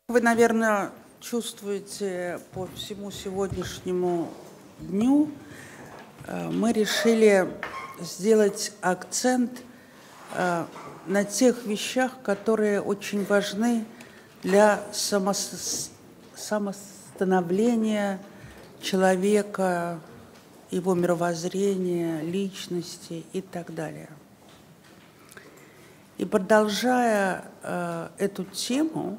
Вы, наверное, чувствуете по всему сегодняшнему дню, мы решили сделать акцент на тех вещах, которые очень важны для самостановления человека, его мировоззрения, личности и так далее. И продолжая эту тему,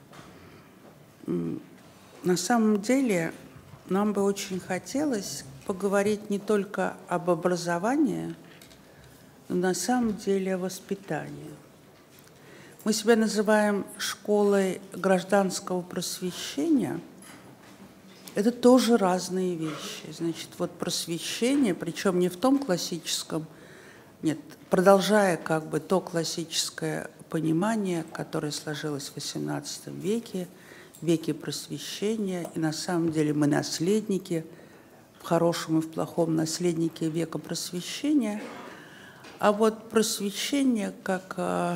на самом деле нам бы очень хотелось поговорить не только об образовании, но на самом деле о воспитании. Мы себя называем школой гражданского просвещения. Это тоже разные вещи. Значит, вот просвещение, причем не в том классическом, нет, продолжая как бы то классическое понимание, которое сложилось в XVIII веке просвещения, и на самом деле мы наследники, в хорошем и в плохом наследники века просвещения. А вот просвещение как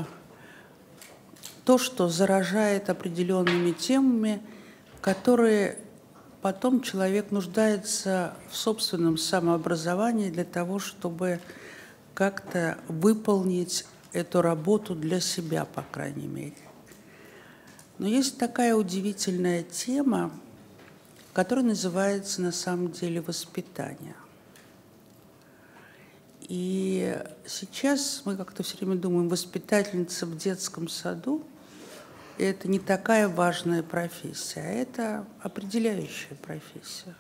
то, что заражает определенными темами, которые потом человек нуждается в собственном самообразовании для того, чтобы как-то выполнить эту работу для себя, по крайней мере. Но есть такая удивительная тема, которая называется на самом деле воспитание. И сейчас мы как-то все время думаем, воспитательница в детском саду – это не такая важная профессия, а это определяющая профессия.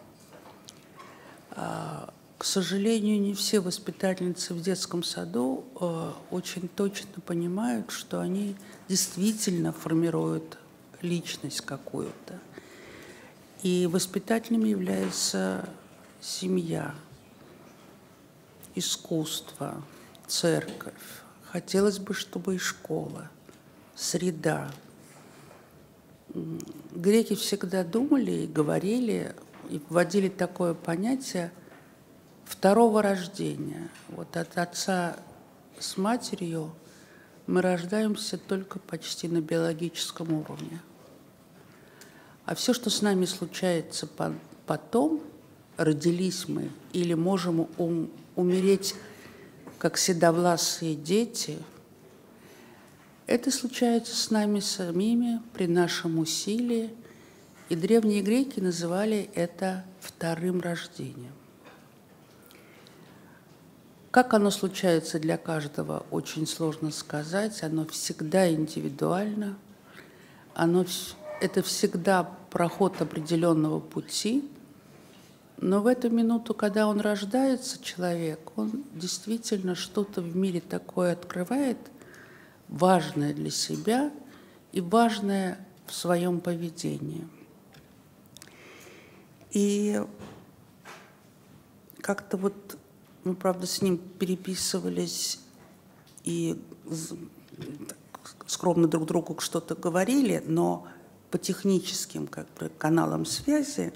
К сожалению, не все воспитательницы в детском саду очень точно понимают, что они действительно формируют личность какую-то. И воспитателями является семья, искусство, церковь. Хотелось бы, чтобы и школа, среда. Греки всегда думали и говорили, и вводили такое понятие второго рождения. Вот от отца с матерью мы рождаемся только почти на биологическом уровне. А все, что с нами случается потом, родились мы или можем умереть, как седовласые дети, это случается с нами самими при нашем усилии, и древние греки называли это вторым рождением. Как оно случается для каждого, очень сложно сказать. Оно всегда индивидуально. Это всегда проход определенного пути. Но в эту минуту, когда он рождается, человек, он действительно что-то в мире такое открывает, важное для себя и важное в своем поведении. И как-то вот мы, правда, с ним переписывались и скромно друг другу что-то говорили, но по техническим как бы каналам связи.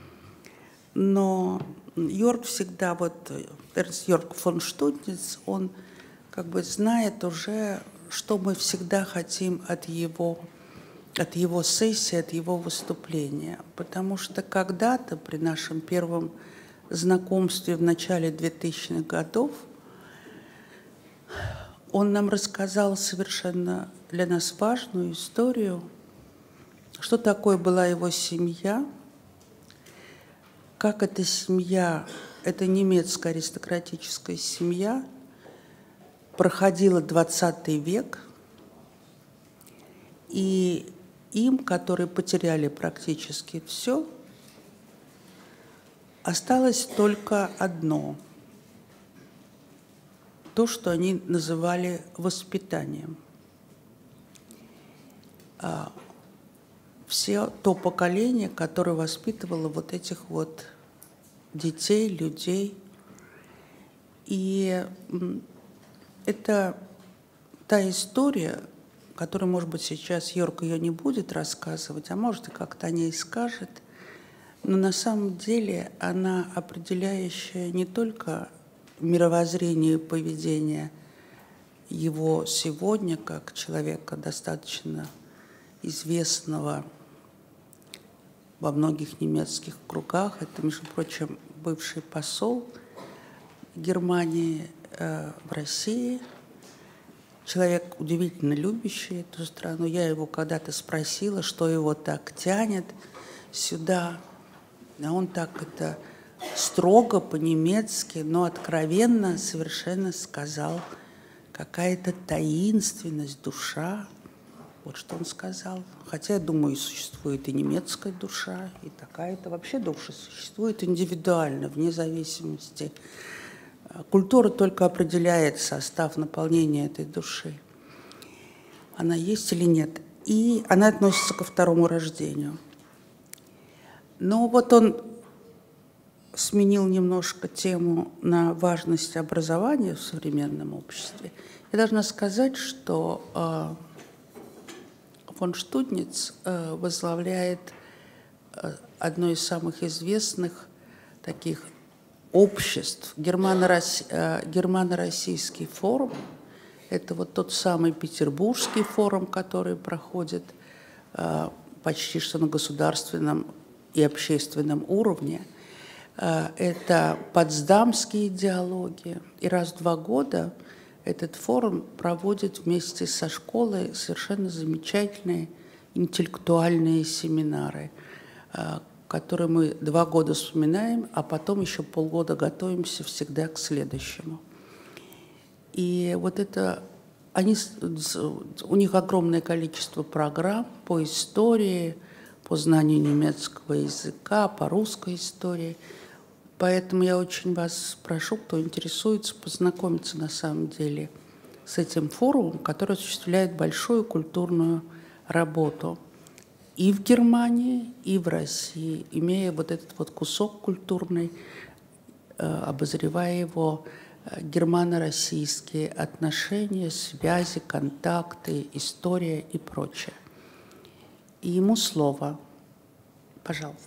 Но Йорк всегда, вот Эрнст Йорк фон Штутниц, он как бы знает уже, что мы всегда хотим от его сессии, от его выступления. Потому что когда-то при нашем первом знакомстве в начале 2000-х годов он нам рассказал совершенно для нас важную историю, что такое была его семья, как эта семья, эта немецкая аристократическая семья, проходила 20 век, и им, которые потеряли практически все, осталось только одно – то, что они называли воспитанием. Все то поколение, которое воспитывало вот этих вот детей, людей. И это та история, которую, может быть, сейчас Йорк ее не будет рассказывать, а может, и как-то о ней скажет, но на самом деле она определяющая не только мировоззрение и поведение его сегодня, как человека достаточно известного во многих немецких кругах. Это, между прочим, бывший посол Германии в России, человек, удивительно любящий эту страну. Я его когда-то спросила, что его так тянет сюда. А он так это строго, по-немецки, но откровенно совершенно сказал: какая-то таинственность, душа. Вот что он сказал. Хотя, я думаю, существует и немецкая душа, и такая-то. Вообще душа существует индивидуально, вне зависимости. Культура только определяет состав наполнения этой души. Она есть или нет. И она относится ко второму рождению. Но вот он сменил немножко тему на важность образования в современном обществе. Я должна сказать, что фон Штудниц возглавляет одно из самых известных таких обществ, германо-российский форум. Это вот тот самый Петербургский форум, который проходит почти что на государственном и общественном уровне. Это потсдамские диалоги. И раз в 2 года этот форум проводит вместе со школой совершенно замечательные интеллектуальные семинары, которые мы 2 года вспоминаем, а потом еще полгода готовимся всегда к следующему. И вот это, у них огромное количество программ по истории, по знанию немецкого языка, по русской истории. Поэтому я очень вас прошу, кто интересуется, познакомиться на самом деле с этим форумом, который осуществляет большую культурную работу и в Германии, и в России, имея вот этот вот кусок культурный, обозревая его германо-российские отношения, связи, контакты, история и прочее. И ему слово. Пожалуйста.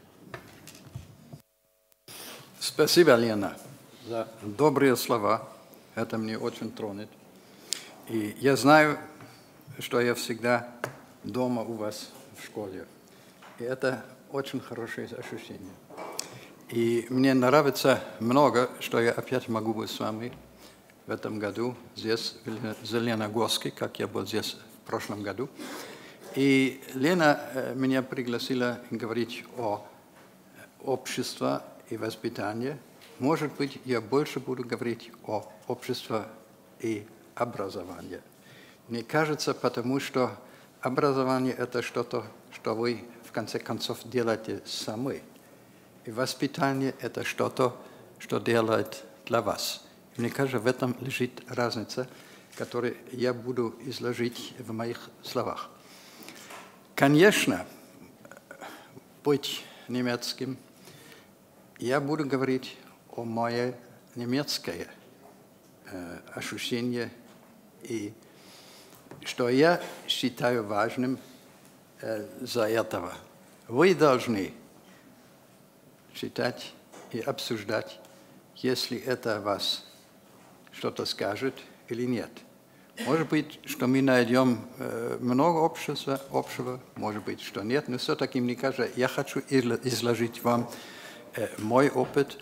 Спасибо, Лена, за добрые слова. Это мне очень тронет. И я знаю, что я всегда дома у вас в школе. И это очень хорошее ощущение. И мне нравится много, что я опять могу быть с вами в этом году здесь, в Зеленогорске, как я был здесь в прошлом году. И Лена меня пригласила говорить о обществе и воспитании. Может быть, я больше буду говорить о обществе и образовании. Мне кажется, потому что образование – это что-то, что вы, в конце концов, делаете сами. И воспитание – это что-то, что делает для вас. Мне кажется, в этом лежит разница, которую я буду изложить в моих словах. Конечно, быть немецким, я буду говорить о моем немецкое ощущение и что я считаю важным за этого. Вы должны читать и обсуждать, если это вас что-то скажет или нет. Может быть, что мы найдем много общего, может быть, что нет, но все-таки, мне кажется, я хочу изложить вам мой опыт.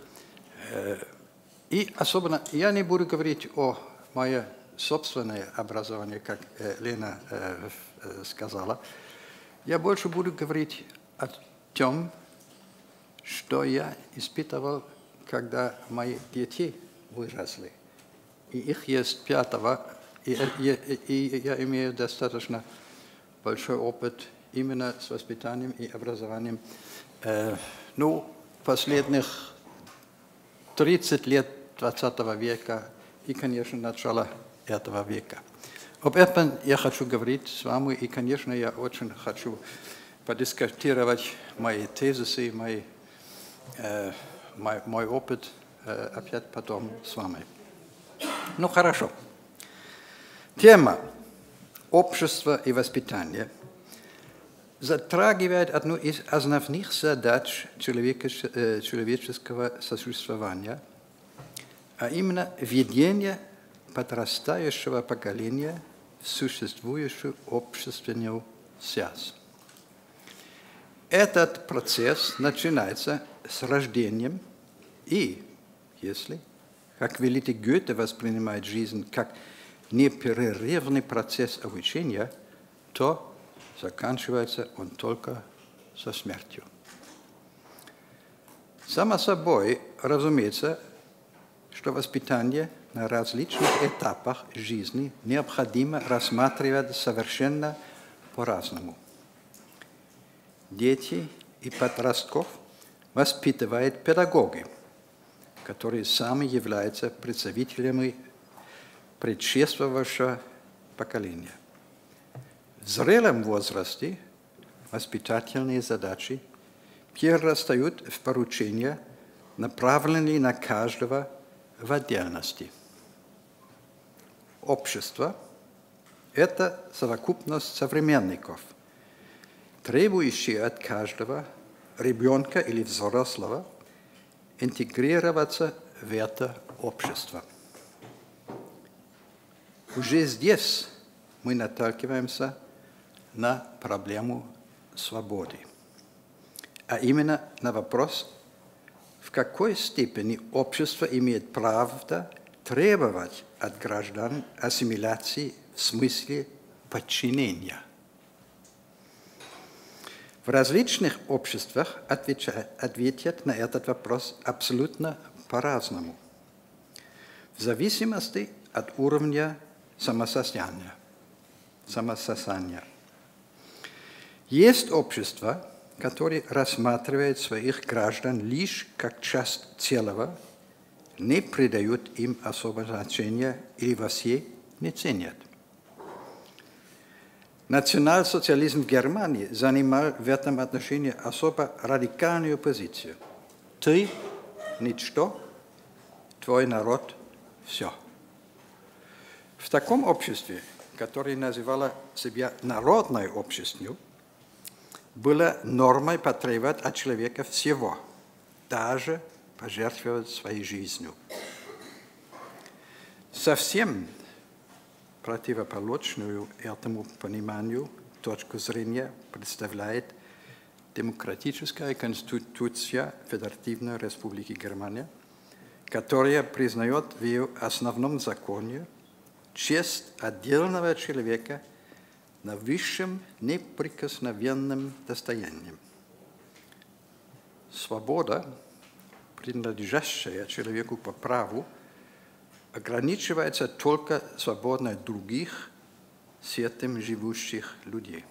И особенно я не буду говорить о моем собственном образовании, как Лена сказала. Я больше буду говорить о том, что я испытывал, когда мои дети выросли. И их есть 5, и я имею достаточно большой опыт именно с воспитанием и образованием. Последних 30 лет 20 века и, конечно, начало этого века. Об этом я хочу говорить с вами, и, конечно, я очень хочу подискутировать мои тезисы, мой опыт опять потом с вами. Ну, хорошо. Тема «Общество и воспитание» затрагивает одну из основных задач человеческого существования, а именно введение подрастающего поколения в существующую общественную сейчас. Этот процесс начинается с рождением, и если, как великий Гёте воспринимает жизнь как непрерывный процесс обучения, то заканчивается он только со смертью. Само собой, разумеется, что воспитание на различных этапах жизни необходимо рассматривать совершенно по-разному. Дети и подростков воспитывают педагоги, которые сами являются представителями предшествовавшего поколения. В зрелом возрасте воспитательные задачи перерастают в поручения, направленные на каждого в отдельности. Общество – это совокупность современников, требующие от каждого ребенка или взрослого интегрироваться в это общество. Уже здесь мы наталкиваемся на проблему свободы, а именно на вопрос, в какой степени общество имеет право требовать от граждан ассимиляции в смысле подчинения. В различных обществах ответят на этот вопрос абсолютно по-разному, в зависимости от уровня самосознания. Есть общества, которые рассматривают своих граждан лишь как часть целого, не придают им особого значения или вообще не ценят. Национал-социализм в Германии занимал в этом отношении особо радикальную позицию. Ты – ничто, твой народ – все. В таком обществе, которое называло себя народным обществом, было нормой потребовать от человека всего, даже пожертвовать своей жизнью. Совсем противоположную этому пониманию точку зрения представляет демократическая конституция Федеративной Республики Германия, которая признает в ее основном законе честь отдельного человека на высшем неприкосновенном достоянии. Свобода, принадлежащая человеку по праву, ограничивается только свободой других с этим живущих людей.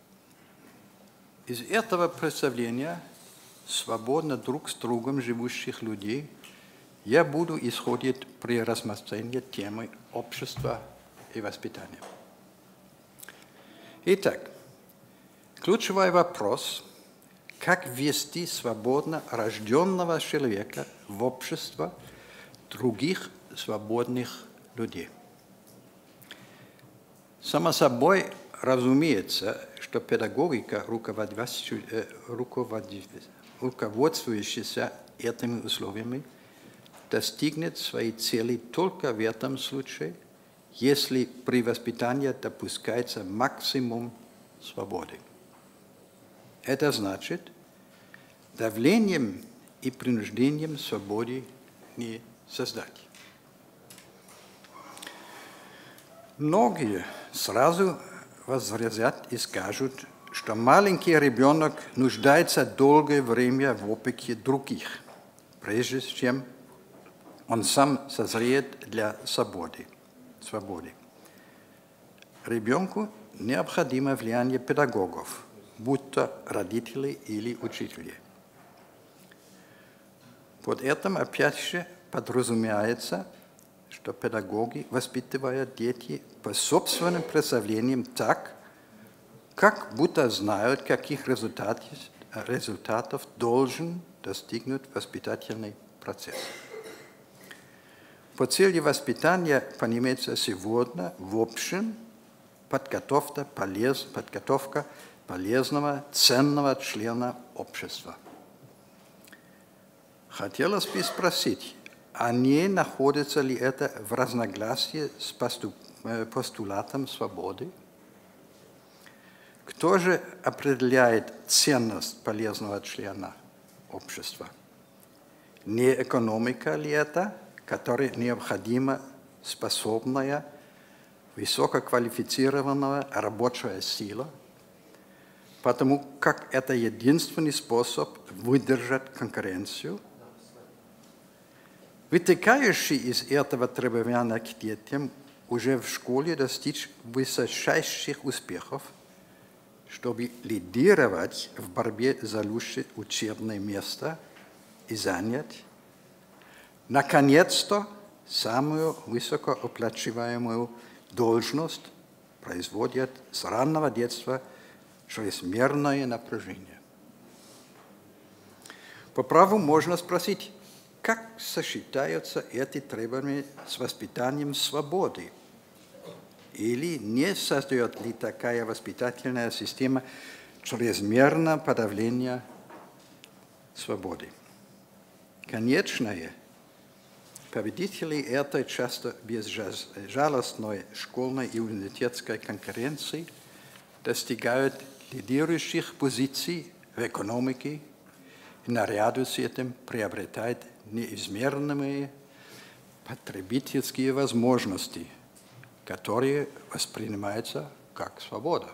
Из этого представления свободно друг с другом живущих людей я буду исходить при рассмотрении темы общества и воспитания. Итак, ключевой вопрос – как ввести свободно рожденного человека в общество других свободных людей. Само собой разумеется, что педагогика, руководствующаяся этими условиями, достигнет своей цели только в этом случае, если при воспитании допускается максимум свободы. Это значит, давлением и принуждением свободы не создать. Многие сразу возразят и скажут, что маленький ребенок нуждается долгое время в опеке других, прежде чем он сам созреет для свободы. Ребенку необходимо влияние педагогов, будь то родители или учителя. Под этим опять же подразумевается, что педагоги воспитывают детей по собственным представлениям так, как будто знают, каких результатов должен достигнуть воспитательный процесс. По цели воспитания понимается сегодня в общем подготовка полезного, ценного члена общества. Хотелось бы спросить, а не находится ли это в разногласии с постулатом свободы? Что же определяет ценность полезного члена общества? Не экономика ли это, которой необходима способная, высококвалифицированная рабочая сила, потому как это единственный способ выдержать конкуренцию? Вытекающий из этого требования к детям уже в школе достичь высочайших успехов, чтобы лидировать в борьбе за лучшее учебное место и занять, наконец-то, самую высокооплачиваемую должность производят с раннего детства чрезмерное напряжение. По праву можно спросить, как сочетаются эти требования с воспитанием свободы? Или не создает ли такая воспитательная система чрезмерного подавления свободы? Конечное, победители этой часто безжалостной школьной и университетской конкуренции достигают лидирующих позиций в экономике и наряду с этим приобретают неизмерные потребительские возможности, которые воспринимаются как свобода.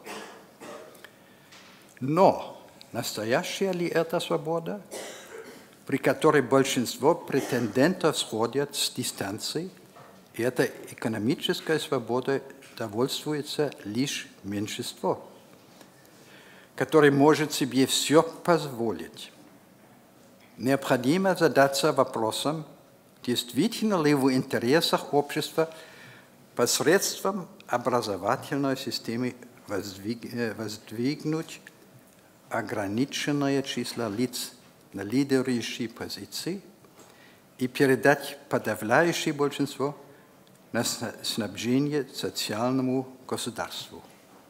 Но настоящая ли это свобода, при которой большинство претендентов сходят с дистанции, и этой экономической свободой довольствуется лишь меньшинство, которое может себе все позволить? Необходимо задаться вопросом, действительно ли в интересах общества посредством образовательной системы воздвигнуть ограниченное число лиц на лидирующие позиции и передать подавляющее большинство на снабжение социальному государству.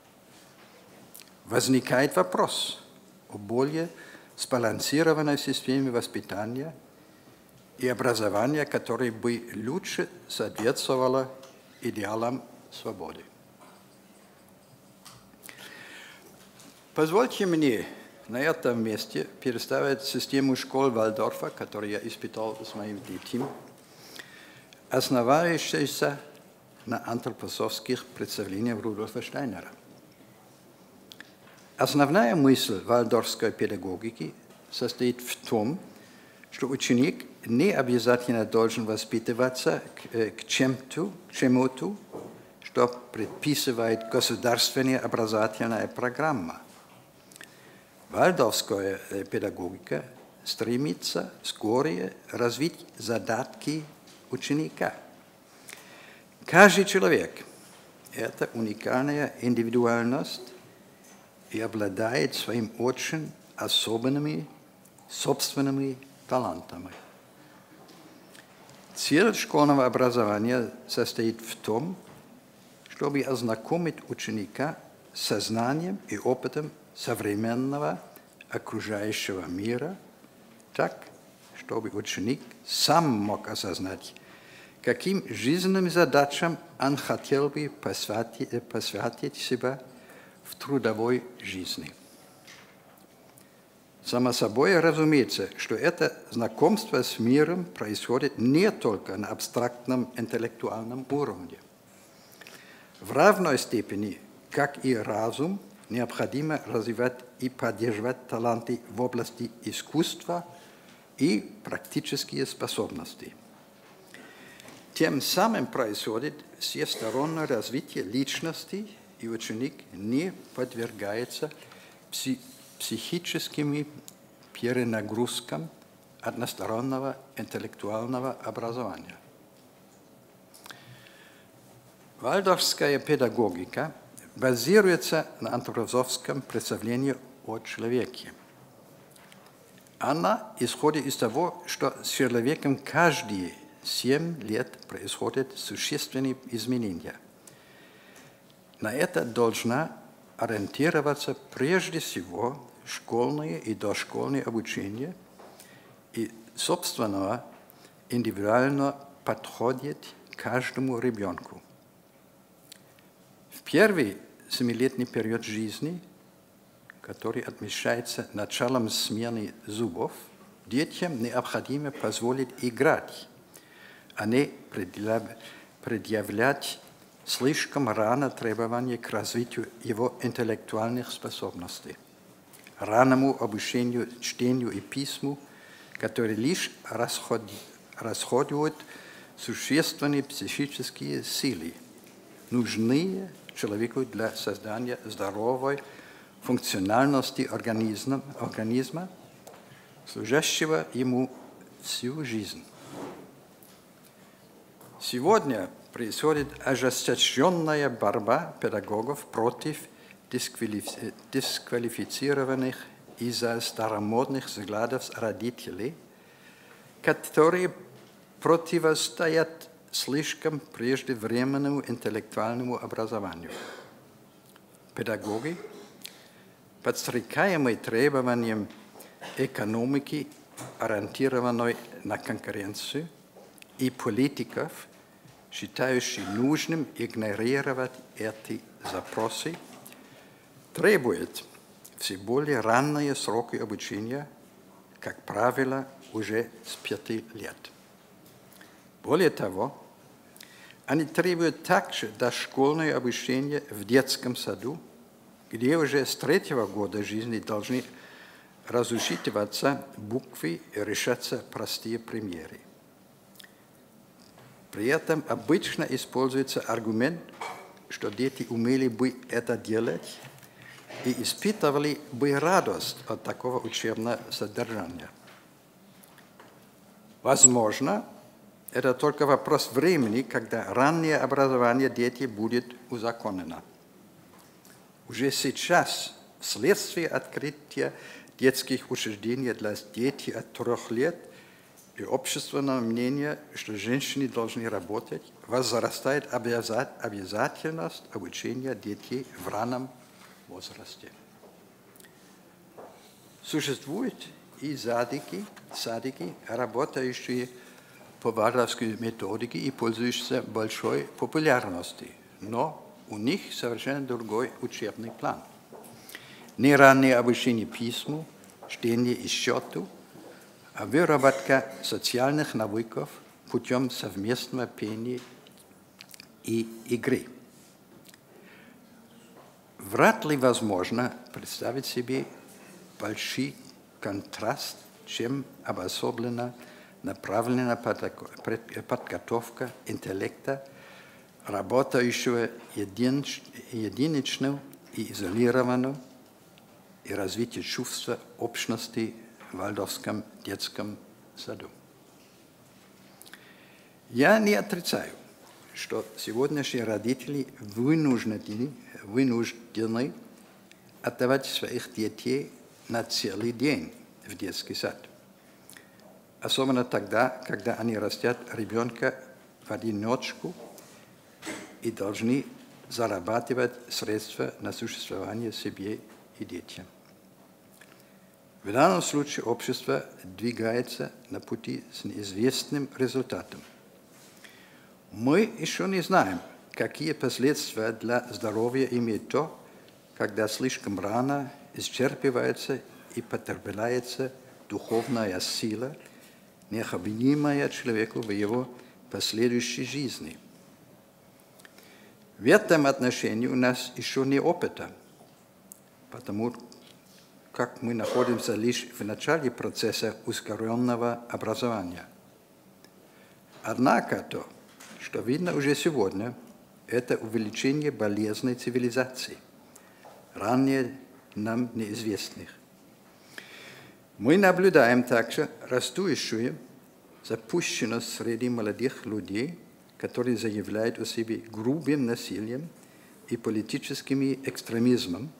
Возникает вопрос о более сбалансированной системе воспитания и образования, которая бы лучше соответствовала идеалам свободы. Позвольте мне на этом месте представить систему школ Вальдорфа, которую я испытал с моим детьми, основывающуюся на антропософских представлениях Рудольфа Штайнера. Основная мысль вальдорфской педагогики состоит в том, что ученик не обязательно должен воспитываться к чему-то, что предписывает государственная образовательная программа. Вальдорфская педагогика стремится скорее развить задатки ученика. Каждый человек – это уникальная индивидуальность и обладает своим очень особенными собственными талантами. Цель школьного образования состоит в том, чтобы ознакомить ученика с сознанием и опытом современного окружающего мира так, чтобы ученик сам мог осознать, каким жизненным задачам он хотел бы посвятить себя в трудовой жизни. Само собой разумеется, что это знакомство с миром происходит не только на абстрактном интеллектуальном уровне. В равной степени, как и разум, необходимо развивать и поддерживать таланты в области искусства и практические способности. Тем самым происходит всестороннее развитие личности, и ученик не подвергается психическим перенагрузкам одностороннего интеллектуального образования. Вальдорфская педагогика базируется на антропософском представлении о человеке. Она исходит из того, что с человеком каждые 7 лет происходят существенные изменения. На это должна ориентироваться прежде всего школьное и дошкольное обучение и собственного индивидуально подходит каждому ребенку. В первый 7-летний период жизни который отмечается началом смены зубов, детям необходимо позволить играть, а не предъявлять слишком рано требования к развитию его интеллектуальных способностей, раннему обучению чтению и письму, которые лишь расходуют существенные психические силы, нужные человеку для создания здоровой функциональности организма, служащего ему всю жизнь. Сегодня происходит ожесточенная борьба педагогов против дисквалифицированных из-за старомодных взглядов родителей, которые противостоят слишком преждевременному интеллектуальному образованию. Педагоги, подстрекаемые требованием экономики, ориентированной на конкуренцию, и политиков, считающих нужным игнорировать эти запросы, требуют все более ранние сроки обучения, как правило, уже с 5 лет. Более того, они требуют также дошкольное обучение в детском саду, где уже с 3-го года жизни должны разучитываться буквы и решаться простые примеры. При этом обычно используется аргумент, что дети умели бы это делать и испытывали бы радость от такого учебного содержания. Возможно, это только вопрос времени, когда раннее образование детей будет узаконено. Уже сейчас, вследствие открытия детских учреждений для детей от 3 лет и общественного мнения, что женщины должны работать, возрастает обязательность обучения детей в раннем возрасте. Существуют и садики, работающие по вaldorfской методике и пользующиеся большой популярностью, но у них совершенно другой учебный план. Не раннее обучение письму, чтению и счету, а выработка социальных навыков путем совместного пения и игры. Вряд ли возможно представить себе больший контраст, чем обособлена направленная подготовка интеллекта, работающего единично и изолированно, и развитие чувства общности в вальдорфском детском саду. Я не отрицаю, что сегодняшние родители вынуждены отдавать своих детей на целый день в детский сад. Особенно тогда, когда они растят ребенка в одиночку и должны зарабатывать средства на существование себе и детям. В данном случае общество двигается на пути с неизвестным результатом. Мы еще не знаем, какие последствия для здоровья имеет то, когда слишком рано исчерпывается и потребляется духовная сила, необходимая человеку в его последующей жизни. В этом отношении у нас еще нет опыта, потому как мы находимся лишь в начале процесса ускоренного образования. Однако то, что видно уже сегодня, это увеличение болезней цивилизации, ранее нам неизвестных. Мы наблюдаем также растущую запущенность среди молодых людей, которые заявляют о себе грубым насилием и политическим экстремизмом,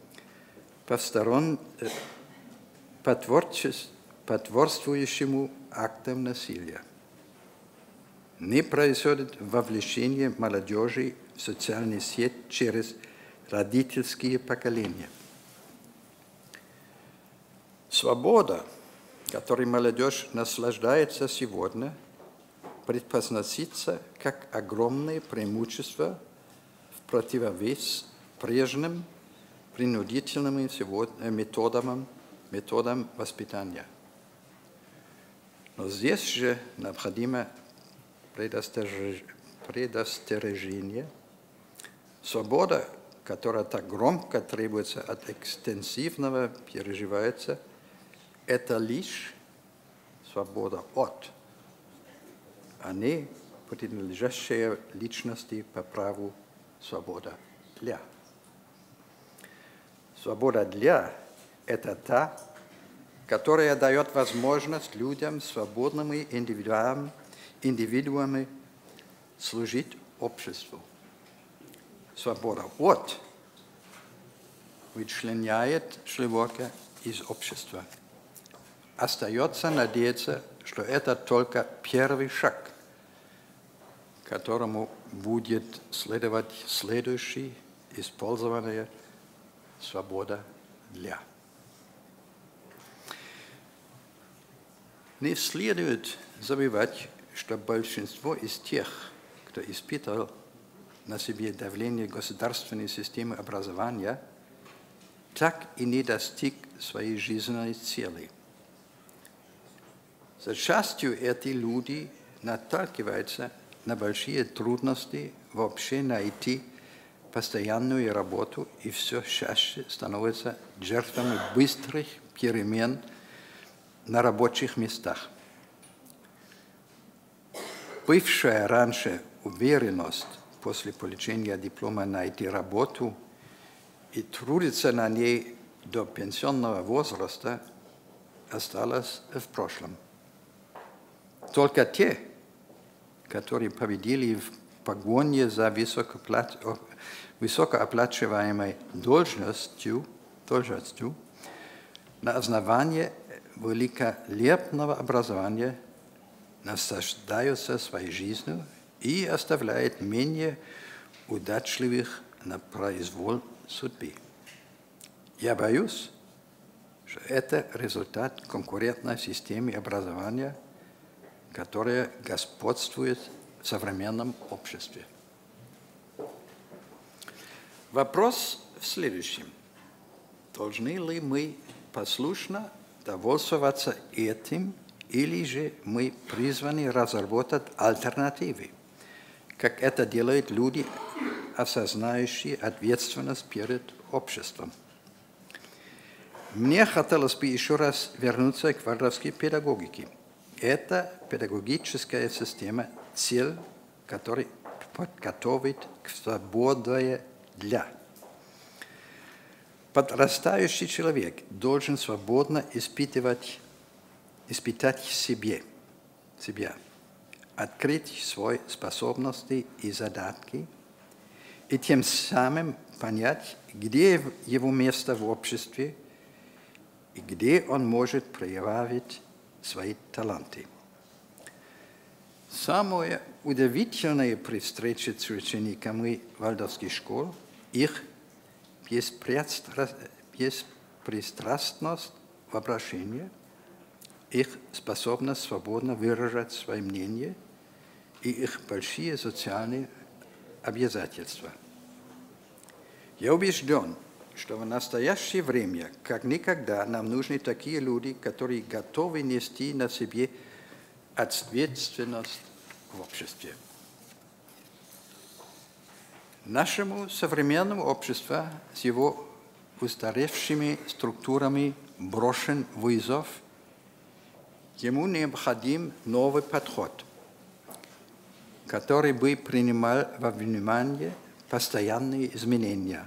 потворствующему актам насилия. Не происходит вовлечение молодежи в социальные сети через родительские поколения. Свобода, которой молодежь наслаждается сегодня, преподносится как огромное преимущество в противовес прежним принудительными методам воспитания. Но здесь же необходимо предостережение. Свобода, которая так громко требуется от экстенсивного переживается, это лишь свобода от, а не принадлежащая личности по праву свобода для. Свобода для – это та, которая дает возможность людям, свободными индивидуумами, служить обществу. Свобода от вычленяет человека из общества. Остается надеяться, что это только первый шаг, которому будет следовать следующий использование свобода для. Не следует забывать, что большинство из тех, кто испытал на себе давление государственной системы образования, так и не достиг своей жизненной цели. Зачастую эти люди наталкиваются на большие трудности вообще найти постоянную работу и все чаще становятся жертвами быстрых перемен на рабочих местах. Бывшая раньше уверенность после получения диплома найти работу и трудиться на ней до пенсионного возраста осталась в прошлом. Только те, которые победили в погоне за высокооплачиваемой должностью на основании великолепного образования наслаждаются своей жизнью и оставляют менее удачливых на произвол судьбы. Я боюсь, что это результат конкурентной системы образования, которая господствует в современном обществе. Вопрос в следующем. Должны ли мы послушно довольствоваться этим, или же мы призваны разработать альтернативы, как это делают люди, осознающие ответственность перед обществом? Мне хотелось бы еще раз вернуться к вальдорфской педагогике. Это педагогическая система, цель, которая подготовит к свободе для. Подрастающий человек должен свободно испытать себя, открыть свои способности и задатки, и тем самым понять, где его место в обществе и где он может проявить свои таланты. Самое удивительное при встрече с учениками вальдорфских школ – их беспристрастность в обращении, их способность свободно выражать свое мнение и их большие социальные обязательства. Я убежден, что в настоящее время, как никогда, нам нужны такие люди, которые готовы нести на себе ответственность в обществе. Нашему современному обществу с его устаревшими структурами брошен вызов. Ему необходим новый подход, который бы принимал во внимание постоянные изменения.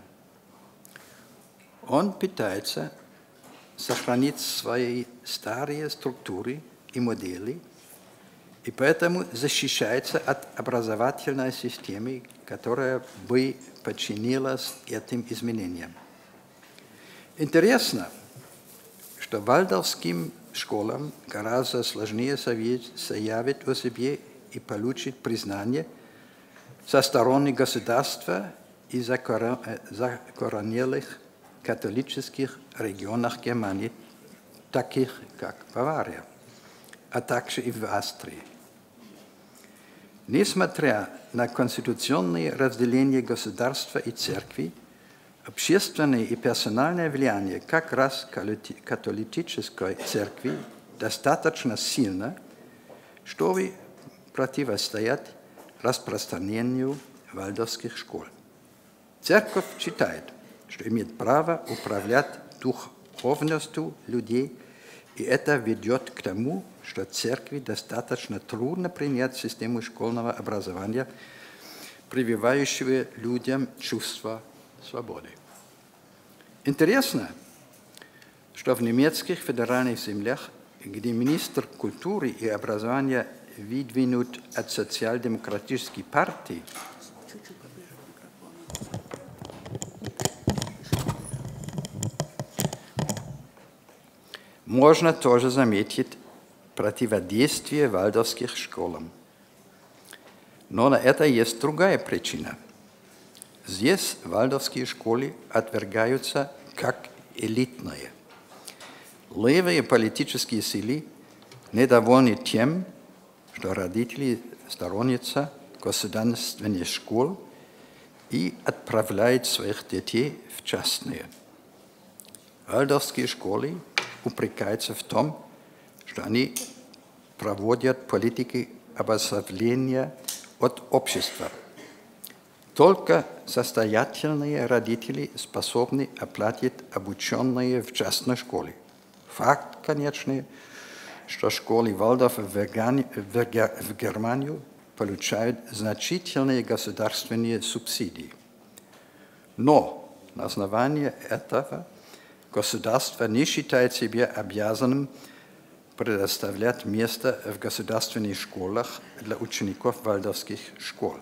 Он пытается сохранить свои старые структуры и модели, и поэтому защищается от образовательной системы, которая бы подчинилась этим изменениям. Интересно, что вальдорфским школам гораздо сложнее заявить о себе и получить признание со стороны государства и закоренелых католических регионах Германии, таких как Бавария, а также и в Австрии. Несмотря на конституционные разделения государства и церкви, Общественное и персональное влияние как раз католической церкви достаточно сильно, чтобы противостоять распространению вальдорфских школ. Церковь считает, что имеет право управлять духовностью людей, и это ведет к тому, что церкви достаточно трудно принять систему школьного образования, прививающего людям чувство свободы. Интересно, что в немецких федеральных землях, где министр культуры и образования выдвинут от социал-демократической партии, можно тоже заметить противодействие вальдорфских школам. Но на это есть другая причина. Здесь вальдорфские школы отвергаются как элитные. Левые политические силы недовольны тем, что родители сторонятся государственных школ и отправляют своих детей в частные. Вальдорфские школы упрекаются в том, что они проводят политики обособления от общества. Только состоятельные родители способны оплатить обученные в частной школе. Факт, конечно, что школы Вальдорфа в Германию получают значительные государственные субсидии. Но на основании этого государство не считает себя обязанным предоставлять место в государственных школах для учеников вальдорфских школ.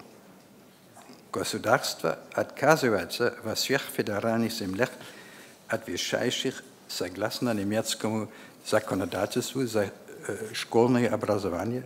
Государство отказывается во всех федеральных землях, отвечающих согласно немецкому законодательству за школьное образование,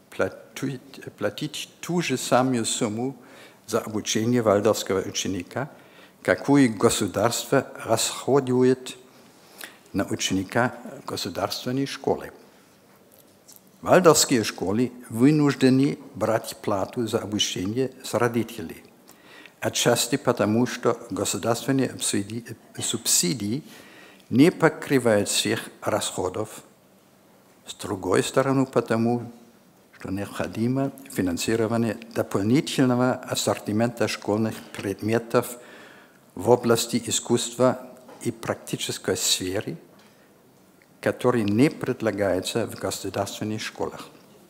платить ту же самую сумму за обучение вальдорфского ученика, какую государство расходует на ученика государственной школы. Вальдорфские школы вынуждены брать плату за обучение с родителей, отчасти потому, что государственные субсидии не покрывают всех расходов, с другой стороны потому, что необходимо финансирование дополнительного ассортимента школьных предметов в области искусства и практической сферы, который не предлагается в государственных школах.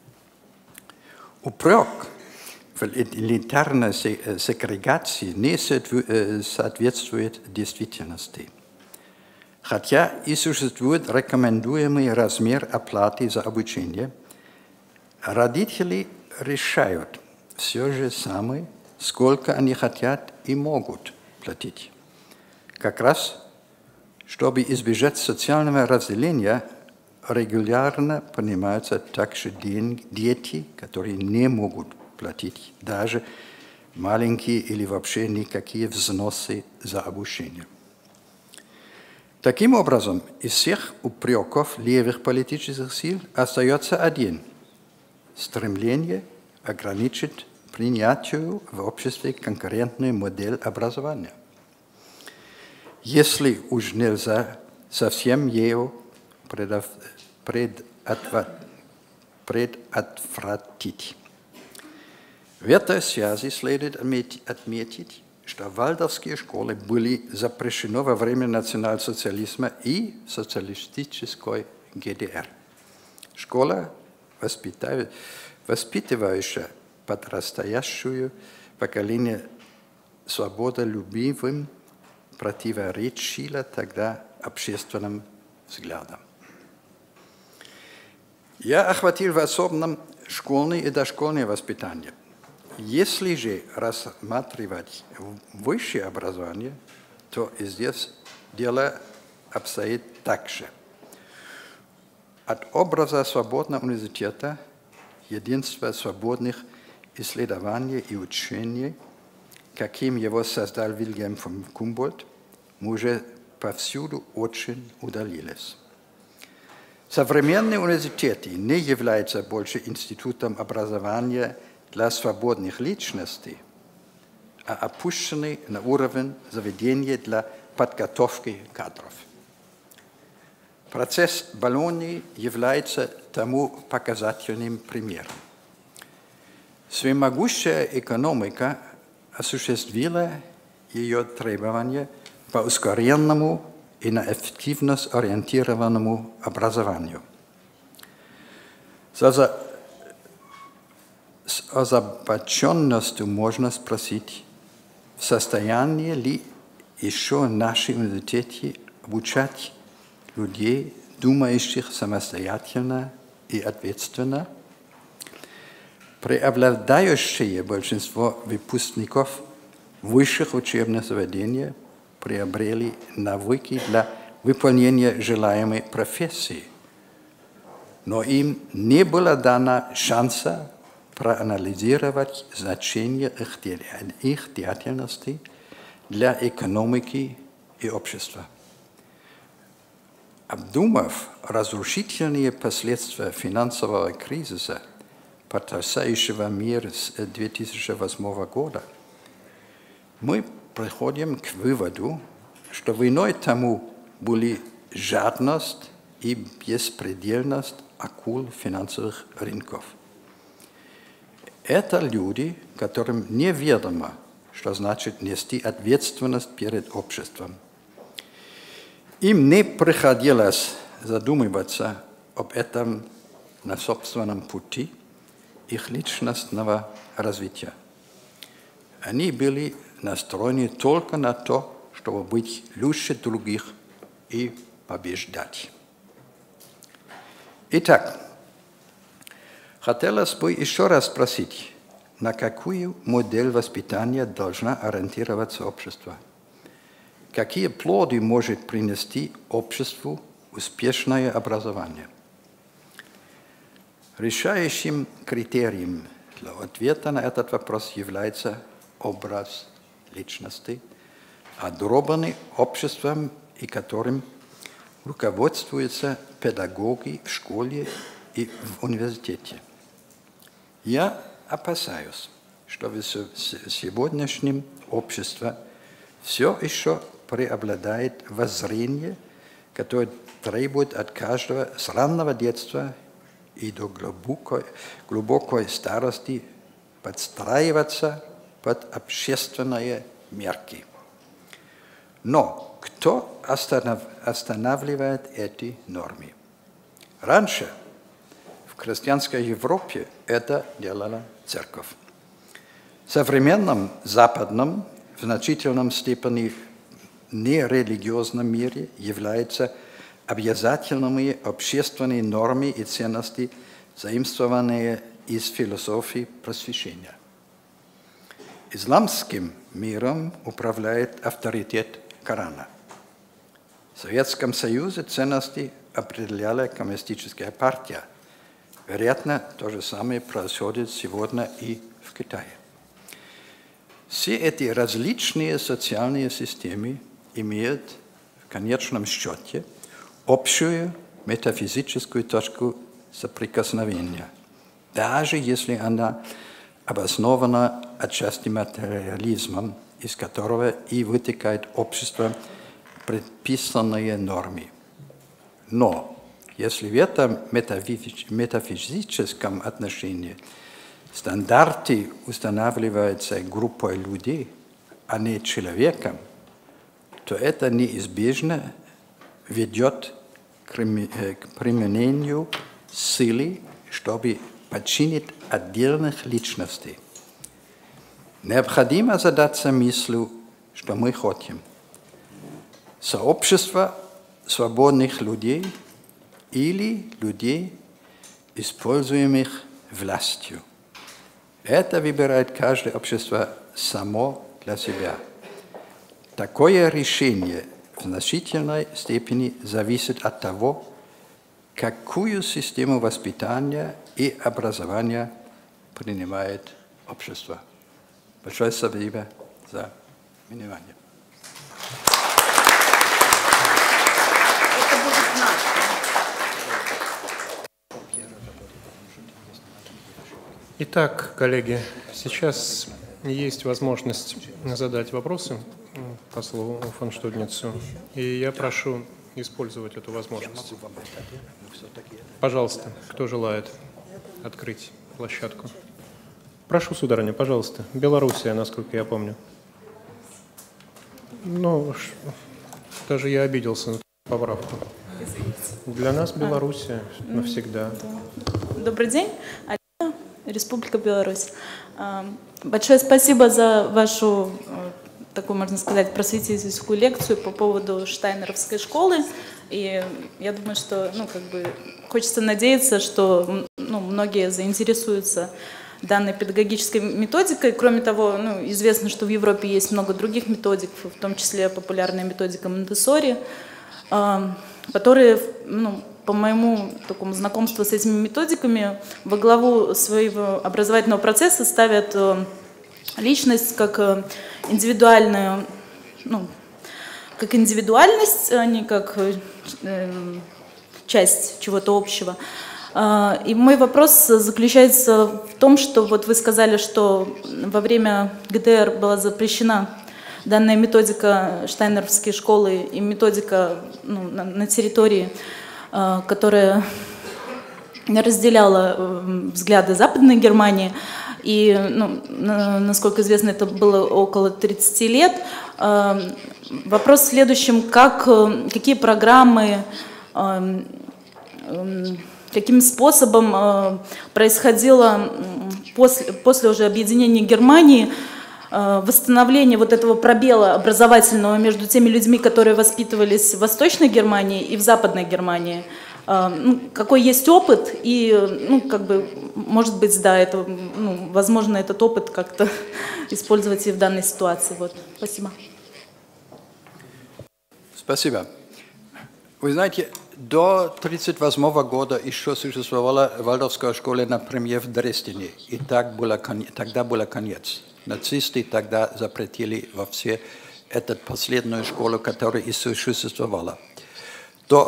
Упрек в элитарной сегрегации не соответствует действительности. Хотя и существует рекомендуемый размер оплаты за обучение, родители решают все же сами, сколько они хотят и могут платить. Как раз, чтобы избежать социального разделения, регулярно принимаются также дети, которые не могут платить даже маленькие или вообще никакие взносы за обучение. Таким образом, из всех упреков левых политических сил остается один – стремление ограничить принятию в обществе конкурентный модель образования. Если уж нельзя совсем ее предотвратить. В этой связи следует отметить, что вальдорфские школы были запрещены во время национал-социализма и социалистической ГДР. Школа, воспитывающая подрастающее поколение свободолюбивым, противоречила тогда общественным взглядам. Я охватил в особенном школьное и дошкольное воспитание. Если же рассматривать высшее образование, то и здесь дело обстоит так же. От образа свободного университета, единства свободных исследований и учений, каким его создал Вильгельм фон Гумбольдт, мы уже повсюду очень удалились. Современные университеты не являются больше институтом образования для свободных личностей, а опущены на уровень заведения для подготовки кадров. Процесс Болоньи является тому показательным примером. Всемогущая экономика осуществила ее требования по ускоренному и на эффективность ориентированному образованию. С озабоченностью можно спросить, в состоянии ли еще наши университеты обучать людей, думающих самостоятельно и ответственно? Преобладающее большинство выпускников высших учебных заведений приобрели навыки для выполнения желаемой профессии, но им не было дано шанса проанализировать значение их деятельности для экономики и общества. Обдумав разрушительные последствия финансового кризиса, потрясающего мир с 2008 года, мы приходим к выводу, что виной тому были жадность и беспредельность акул финансовых рынков. Это люди, которым неведомо, что значит нести ответственность перед обществом. Им не приходилось задумываться об этом на собственном пути их личностного развития. Они были настроены только на то, чтобы быть лучше других и побеждать. Итак, хотелось бы еще раз спросить, на какую модель воспитания должна ориентироваться общество? Какие плоды может принести обществу успешное образование? Решающим критерием для ответа на этот вопрос является образ личности, одобренный обществом и которым руководствуются педагоги в школе и в университете. Я опасаюсь, что в сегодняшнем обществе все еще преобладает воззрение, которое требует от каждого с раннего детства и до глубокой старости подстраиваться под общественные мерки. Но кто останавливает эти нормы? Раньше в христианской Европе это делала церковь. В современном западном, в значительном степени нерелигиозном мире являются обязательными общественные нормы и ценности, заимствованные из философии просвещения. Исламским миром управляет авторитет Корана. В Советском Союзе ценности определяла коммунистическая партия. Вероятно, то же самое происходит сегодня и в Китае. Все эти различные социальные системы имеют в конечном счете общую метафизическую точку соприкосновения, даже если она обоснована отчасти материализмом, из которого и вытекает общество предписанные нормы. Но если в этом метафизическом отношении стандарты устанавливаются группой людей, а не человеком, то это неизбежно ведет к применению силы, чтобы подчинить отдельных личностей. Необходимо задаться мыслью, что мы хотим. Сообщество свободных людей или людей, используемых властью. Это выбирает каждое общество само для себя. Такое решение в значительной степени зависит от того, какую систему воспитания и образования принимает общество. Большое спасибо за внимание. Итак, коллеги, сейчас Есть возможность задать вопросы послу фон Штудницу, и я прошу использовать эту возможность. Пожалуйста, кто желает открыть площадку? Прошу, сударыня, пожалуйста. Белоруссия, насколько я помню. Ну, даже я обиделся на поправку. Для нас Белоруссия навсегда. Добрый день. Алина, Республика Беларусь. Большое спасибо за вашу, такую, можно сказать, просветительскую лекцию по поводу Штайнеровской школы. И я думаю, что, хочется надеяться, что, многие заинтересуются данной педагогической методикой. Кроме того, известно, что в Европе есть много других методик, в том числе популярная методика Монтессори, которые, по моему такому знакомству с этими методиками, во главу своего образовательного процесса ставят личность как индивидуальную, как индивидуальность, а не как часть чего-то общего. И мой вопрос заключается в том, что вот вы сказали, что во время ГДР была запрещена данная методика Штайнеровской школы и методика на территории, которая разделяла взгляды Западной Германии. И, насколько известно, это было около 30 лет. Вопрос в следующем: какие программы, каким способом происходило после уже объединения Германии восстановление вот этого пробела образовательного между теми людьми, которые воспитывались в Восточной Германии и в Западной Германии? Какой есть опыт, и, может быть, да, это, возможно, этот опыт как-то использовать и в данной ситуации. Вот. Спасибо. Спасибо. Вы знаете, до 1938 года еще существовала Вальдорфская школа, например, в Дрездене, и тогда был конец. Нацисты тогда запретили во все эту последнюю школу, которая и существовала. До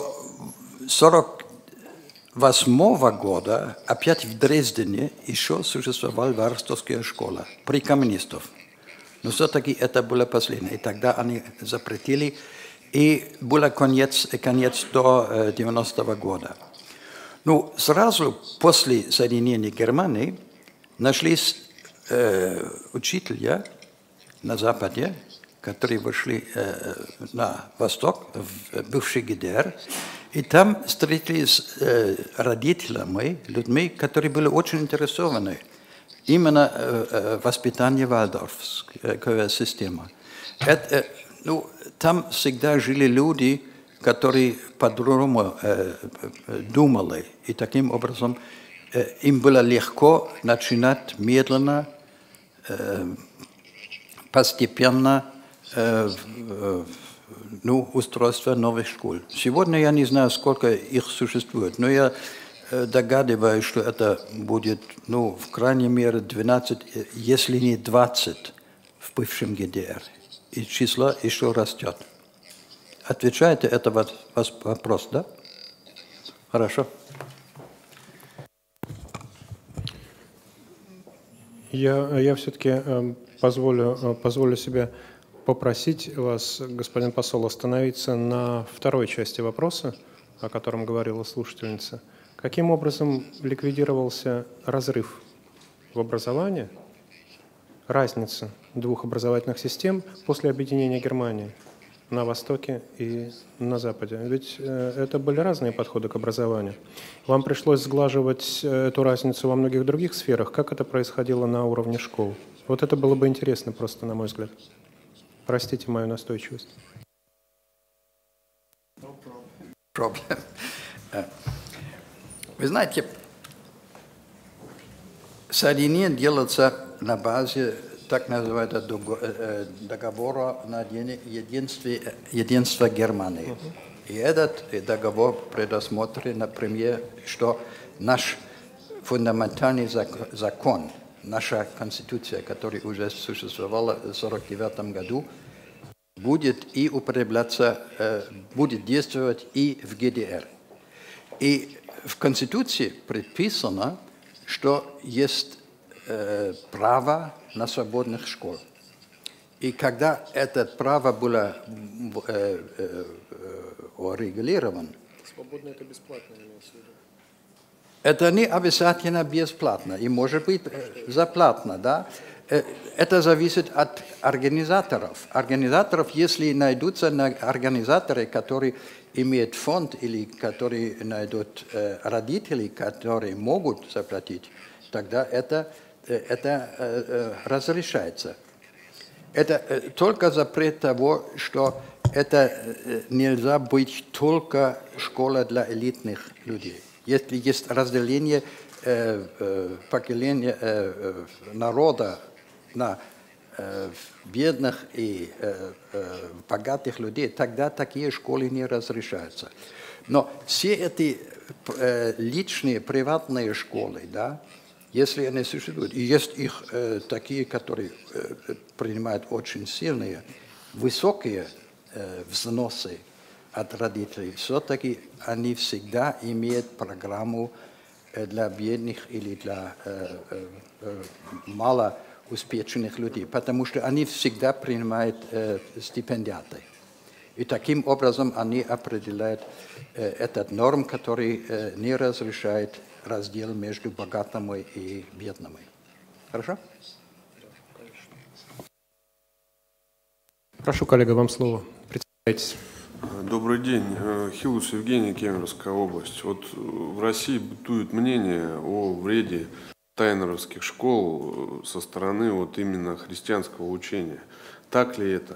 1948 года опять в Дрездене еще существовала Вальдорфская школа при коммунистах. Но все-таки это было последнее. И тогда они запретили, и был конец до 90-го года. Сразу после соединения Германии нашлись учителя на Западе, которые вышли на восток, в бывший ГДР, и там встретились с родителями, людьми, которые были очень интересованы именно воспитанием вальдорфской системы. Там всегда жили люди, которые по-другому думали, и таким образом им было легко начинать медленно, постепенно устройство новых школ. Сегодня я не знаю, сколько их существует, но я догадываюсь, что это будет, в крайней мере, 12, если не 20 в бывшем ГДР. И число еще растет. Отвечаете это вопрос, да? Хорошо. Я все-таки позволю себе попросить вас, господин посол, остановиться на второй части вопроса, о котором говорила слушательница. Каким образом ликвидировался разрыв в образовании, разница двух образовательных систем после объединения Германии на Востоке и на Западе? Ведь это были разные подходы к образованию. Вам пришлось сглаживать эту разницу во многих других сферах. Как это происходило на уровне школ? Вот это было бы интересно просто, на мой взгляд. Простите мою настойчивость. Проблем. Вы знаете, соединение делается на базе так называемого договора на единство Германии. И этот договор предусмотрен, например, что наш фундаментальный закон, наша конституция, которая уже существовала в 1949 году, будет и употребляться, будет действовать и в ГДР. И в конституции предписано, что есть право на свободных школ. И когда это право было урегулировано, Свободно это бесплатно, имеется в виду. это не обязательно бесплатно, и может быть заплатно, да? Это зависит от организаторов. Организаторов, если найдутся организаторы, которые имеют фонд или которые найдут родителей, которые могут заплатить, тогда это разрешается. Это только запрет того, что это нельзя быть только школа для элитных людей. Если есть разделение поколения народа на бедных и богатых людей, тогда такие школы не разрешаются. Но все эти личные, приватные школы, да, если они существуют, и есть их такие, которые принимают очень сильные, высокие взносы от родителей, все-таки они всегда имеют программу для бедных или для малоуспешных людей, потому что они всегда принимают стипендиаты. И таким образом они определяют этот норм, который не разрешает раздел между богатыми и бедными. Хорошо? Прошу, коллега, вам слово. Представляйтесь. Добрый день. Хилус Евгений, Кемеровская область. Вот в России бытует мнение о вреде тайнеровских школ со стороны вот именно христианского учения. Так ли это?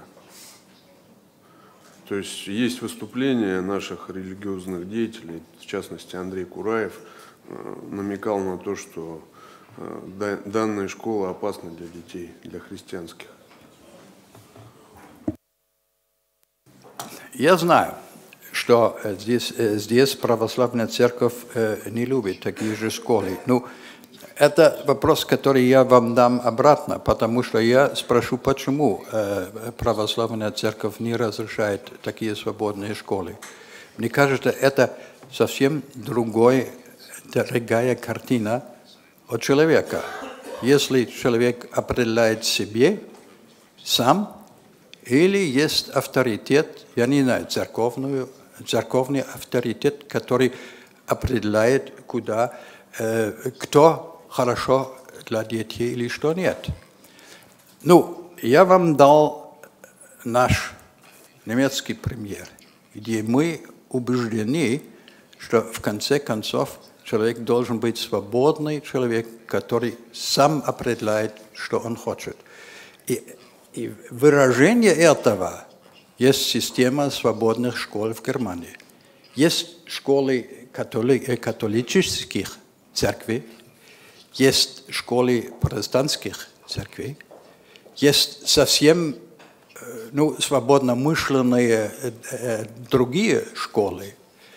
То есть выступления наших религиозных деятелей, в частности Андрей Кураев, намекал на то, что данные школы опасны для детей, для христианских. Я знаю, что здесь православная церковь не любит такие же школы. Ну, это вопрос, который я вам дам обратно, потому что я спрошу, почему православная церковь не разрешает такие свободные школы. Мне кажется, это совсем другая картина от человека. Если человек определяет себе сам, или есть авторитет, я не знаю, церковный авторитет, который определяет, кто хорошо для детей или что нет. Ну, я вам дал наш немецкий пример, где мы убеждены, что в конце концов человек должен быть свободный человек, который сам определяет, что он хочет. И выражение этого есть система свободных школ в Германии. Есть школы католических церквей, есть школы протестантских церквей, есть совсем свободно мысленные другие школы.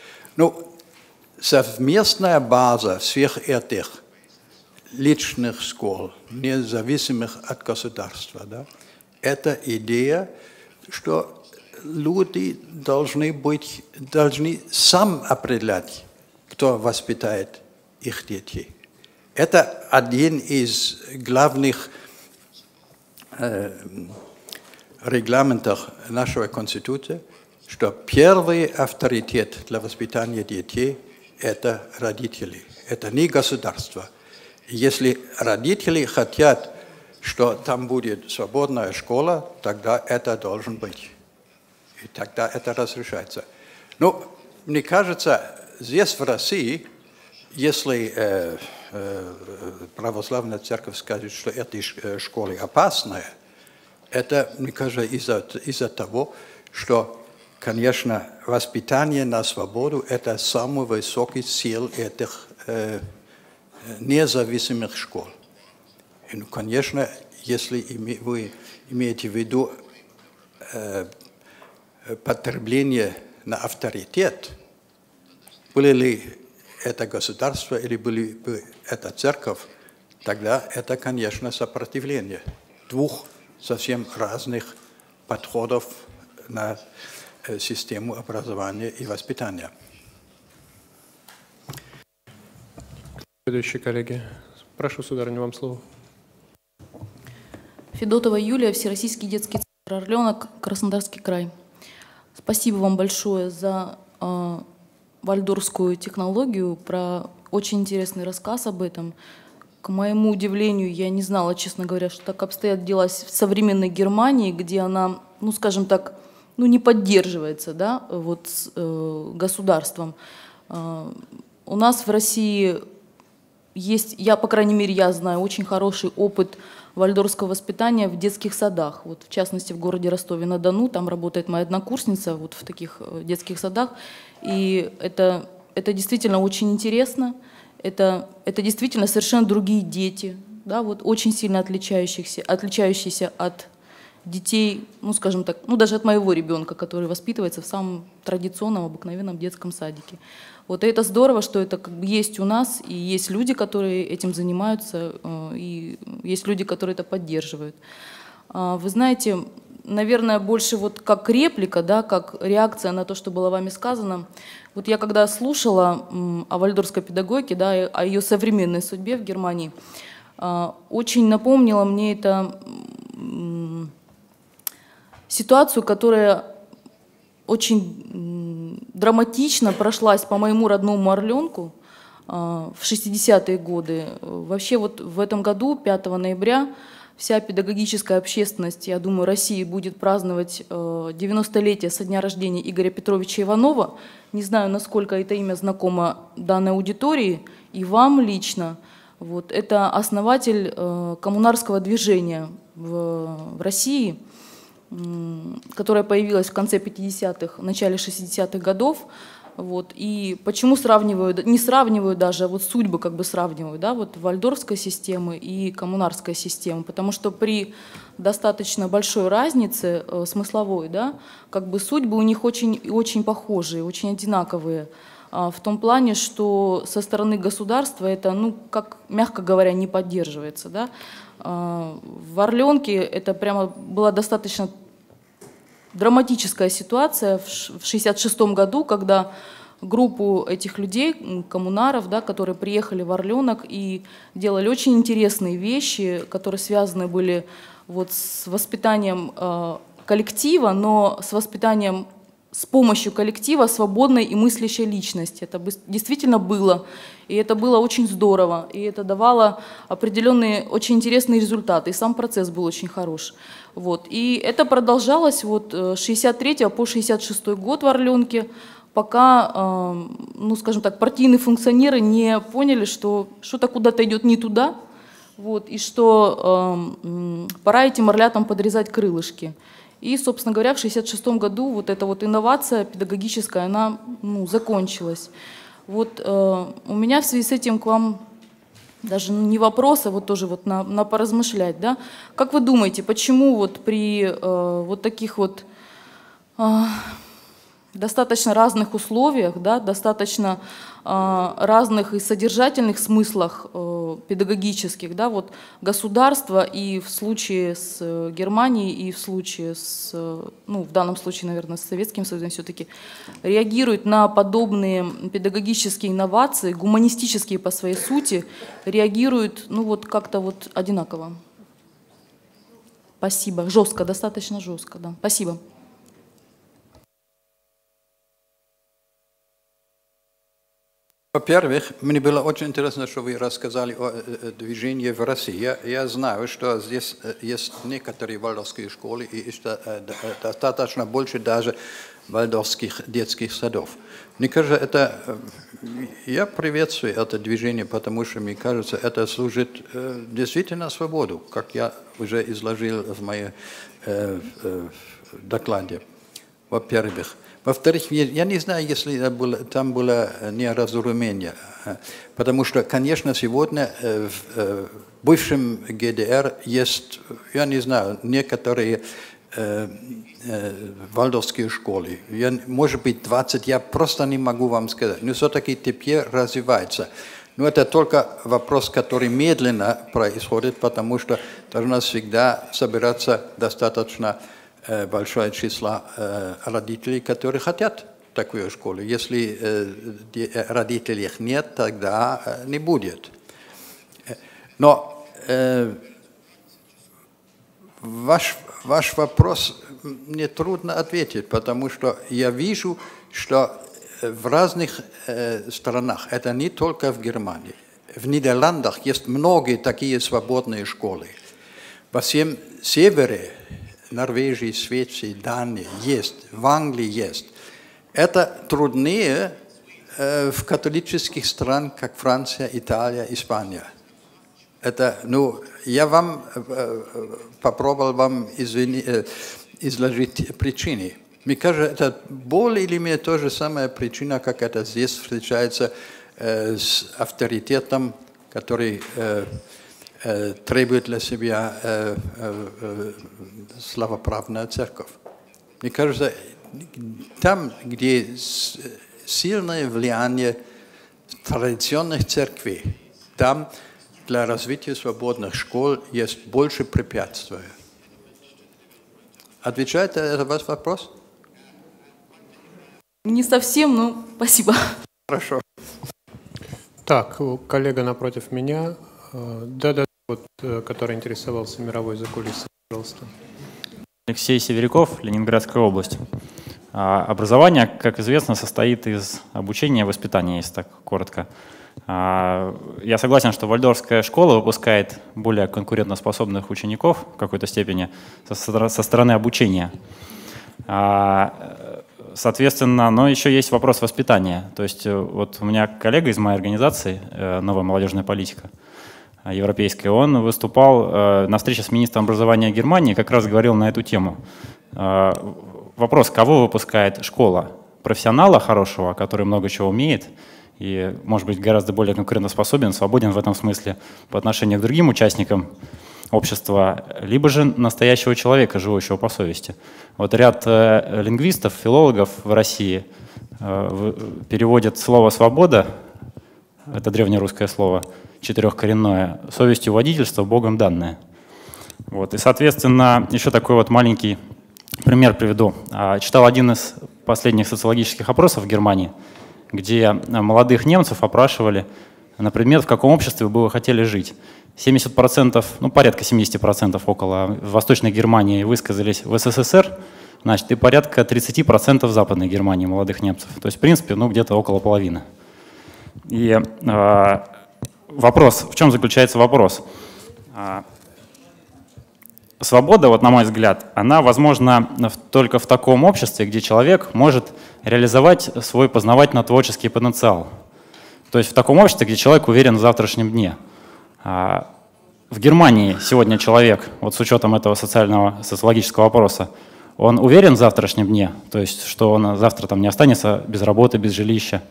Совместная база всех этих личных школ, независимых от государства, да, это идея, что люди должны сами определять, кто воспитает их детей. Это один из главных регламентов нашей Конституции, что первый авторитет для воспитания детей – это родители, это не государство. Если родители хотят, что там будет свободная школа, тогда это должен быть. И тогда это разрешается. Ну, мне кажется, здесь в России, если православная церковь скажет, что эти школы опасные, это, мне кажется, из-за того, что, конечно, воспитание на свободу – это самый высокий сил этих независимых школ. И, ну, конечно, если вы имеете в виду потребление на авторитет, были ли это государство или были бы это церковь, тогда это, конечно, сопротивление двух совсем разных подходов на систему образования и воспитания. Следующие коллеги. Прошу, сударыня, вам слово. Федотова Юлия, Всероссийский детский центр «Орленок», Краснодарский край. Спасибо вам большое за вальдорфскую технологию, про очень интересный рассказ об этом. К моему удивлению, я не знала, честно говоря, что так обстоят дела в современной Германии, где она, ну, скажем так, ну, не поддерживается, да, вот, государством. У нас в России есть, по крайней мере, я знаю, очень хороший опыт вальдорфского воспитания в детских садах. Вот, в частности, в городе Ростове-на-Дону, там работает моя однокурсница вот в таких детских садах. И это действительно очень интересно. Это действительно совершенно другие дети, да, вот, очень сильно отличающиеся от детей, ну, скажем так, ну, даже от моего ребенка, который воспитывается в самом традиционном, обыкновенном детском садике. Вот, и это здорово, что это как бы есть у нас, и есть люди, которые этим занимаются, и есть люди, которые это поддерживают. Вы знаете, наверное, больше вот как реплика, да, как реакция на то, что было вами сказано. Вот я когда слушала о вальдорфской педагогике, да, о ее современной судьбе в Германии, очень напомнила мне это ситуацию, которая очень драматично прошлась по моему родному Орленку в 60-е годы. Вообще вот в этом году, 5 ноября, вся педагогическая общественность, я думаю, России будет праздновать 90-летие со дня рождения Игоря Петровича Иванова. Не знаю, насколько это имя знакомо данной аудитории и вам лично. Вот. Это основатель коммунарского движения в России, которая появилась в конце 50-х, начале 60-х годов. Вот. И почему не сравниваю даже, а вот судьбы как бы сравниваю, да, вот вальдорфской системы и коммунарской системы, потому что при достаточно большой разнице смысловой, да, как бы судьбы у них очень, очень похожие, очень одинаковые, в том плане, что со стороны государства это, ну, как, мягко говоря, не поддерживается, да. В Орленке это прямо была достаточно драматическая ситуация в 1966 году, когда группу этих людей, коммунаров, да, которые приехали в Орленок и делали очень интересные вещи, которые связаны были вот с воспитанием коллектива, но с воспитанием с помощью коллектива свободной и мыслящей личности. Это действительно было, и это было очень здорово, и это давало определенные очень интересные результаты, и сам процесс был очень хорош. Вот. И это продолжалось вот с 63 по 66 год в Орленке, пока, ну, скажем так, партийные функционеры не поняли, что что-то куда-то идет не туда, вот, и что пора этим орлятам подрезать крылышки. И, собственно говоря, в 1966 году вот эта вот инновация педагогическая, она, ну, закончилась. Вот у меня в связи с этим к вам даже не вопрос, а вот тоже вот на поразмышлять, да? Как вы думаете, почему вот при вот таких вот достаточно разных условиях, да, достаточно разных и содержательных смыслах педагогических, да, вот государство и в случае с Германией, и в случае с, ну, в данном случае, наверное, с Советским Союзом все-таки реагирует на подобные педагогические инновации, гуманистические по своей сути, реагируют, ну, вот как-то вот одинаково. Спасибо. Жестко, достаточно жестко, да. Спасибо. Во-первых, мне было очень интересно, что вы рассказали о движении в России. Я знаю, что здесь есть некоторые вальдорфские школы, и достаточно больше даже вальдорфских детских садов. Мне кажется, я приветствую это движение, потому что, мне кажется, это служит действительно свободу, как я уже изложил в моем докладе. Во-первых. Во-вторых, я не знаю, если там было неразумение, потому что, конечно, сегодня в бывшем ГДР есть, я не знаю, некоторые вальдорфские школы, может быть 20, я просто не могу вам сказать, но все-таки теперь развивается. Но это только вопрос, который медленно происходит, потому что должно всегда собираться достаточно большое число родителей, которые хотят такую школу. Если родителей их нет, тогда не будет. Но ваш вопрос мне трудно ответить, потому что я вижу, что в разных странах, это не только в Германии, в Нидерландах есть многие такие свободные школы. Во всем севере, Норвегии, Швеции, Дании есть, в Англии есть. Это труднее в католических странах, как Франция, Италия, Испания. Это, я вам попробовал вам изложить причины. Мне кажется, это более или менее та же самая причина, как это здесь встречается с авторитетом, который требует для себя славоправная церковь. Мне кажется, там, где сильное влияние традиционных церквей, там для развития свободных школ есть больше препятствий. Отвечает это ваш вопрос? Не совсем, но спасибо. Хорошо. Так, коллега напротив меня. Да, вот, который интересовался мировой закулисой, пожалуйста. Алексей Северяков, Ленинградская область. Образование, как известно, состоит из обучения и воспитания, если так коротко. Я согласен, что Вальдорфская школа выпускает более конкурентоспособных учеников в какой-то степени со стороны обучения. Соответственно, но еще есть вопрос воспитания. То есть вот у меня коллега из моей организации «Новая молодежная политика» европейская, он выступал на встрече с министром образования Германии, как раз говорил на эту тему. Вопрос, кого выпускает школа? Профессионала хорошего, который много чего умеет и, может быть, гораздо более конкурентоспособен, свободен в этом смысле по отношению к другим участникам общества, либо же настоящего человека, живущего по совести. Вот ряд лингвистов, филологов в России переводят слово «свобода», это древнерусское слово, четырехкоренное, совестью водительства, Богом данное. Вот. И, соответственно, еще такой вот маленький пример приведу. Читал один из последних социологических опросов в Германии, где молодых немцев опрашивали на предмет, в каком обществе бы вы хотели жить. 70%, порядка 70% около в Восточной Германии высказались в СССР, значит, и порядка 30% в Западной Германии молодых немцев. То есть, в принципе, где-то около половины. И вопрос, в чем заключается вопрос? Свобода, вот на мой взгляд, она возможна только в таком обществе, где человек может реализовать свой познавательно-творческий потенциал. То есть в таком обществе, где человек уверен в завтрашнем дне. В Германии сегодня человек, вот с учетом этого социологического вопроса, он уверен в завтрашнем дне, то есть что он завтра там не останется без работы, без жилища.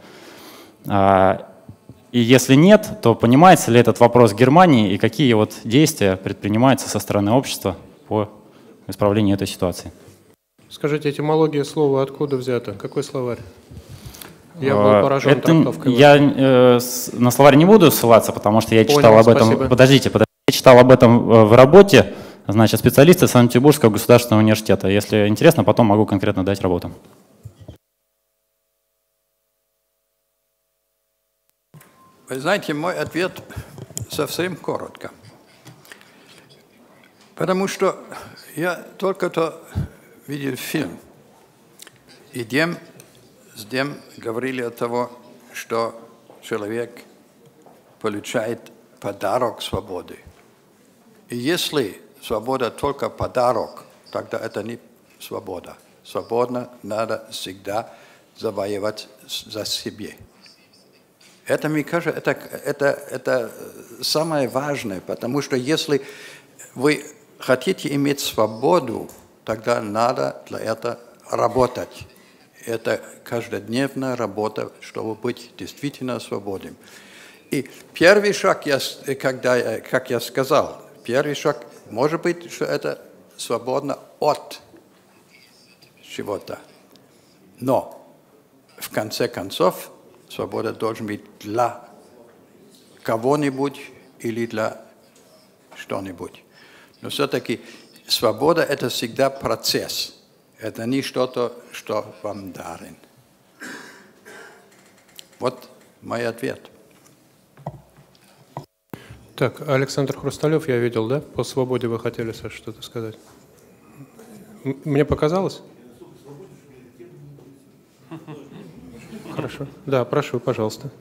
И если нет, то понимается ли этот вопрос Германии и какие вот действия предпринимаются со стороны общества по исправлению этой ситуации? Скажите, этимология слова откуда взята? Какой словарь? Я был поражен трактовкой. Я на словарь не буду ссылаться, потому что я читал об этом. Спасибо. Подождите, я читал об этом в работе, значит, специалисты Санкт-Петербургского государственного университета. Если интересно, потом могу конкретно дать работу. Вы знаете, мой ответ совсем коротко. Потому что я только что видел фильм, и с тем говорили о том, что человек получает подарок свободы. И если свобода только подарок, тогда это не свобода. Свободно надо всегда завоевать за себе. Это, мне кажется, это самое важное, потому что если вы хотите иметь свободу, тогда надо для этого работать. Это каждодневная работа, чтобы быть действительно свободным. И первый шаг, как я сказал, первый шаг может быть, что это свободно от чего-то. Но в конце концов свобода должна быть для кого-нибудь или для что-нибудь. Но все-таки свобода – это всегда процесс. Это не что-то, что вам дарен. Вот мой ответ. Так, Александр Хрусталев, я видел, да? По свободе вы хотели, Саша, что-то сказать. Мне показалось? Хорошо. Да, прошу, пожалуйста.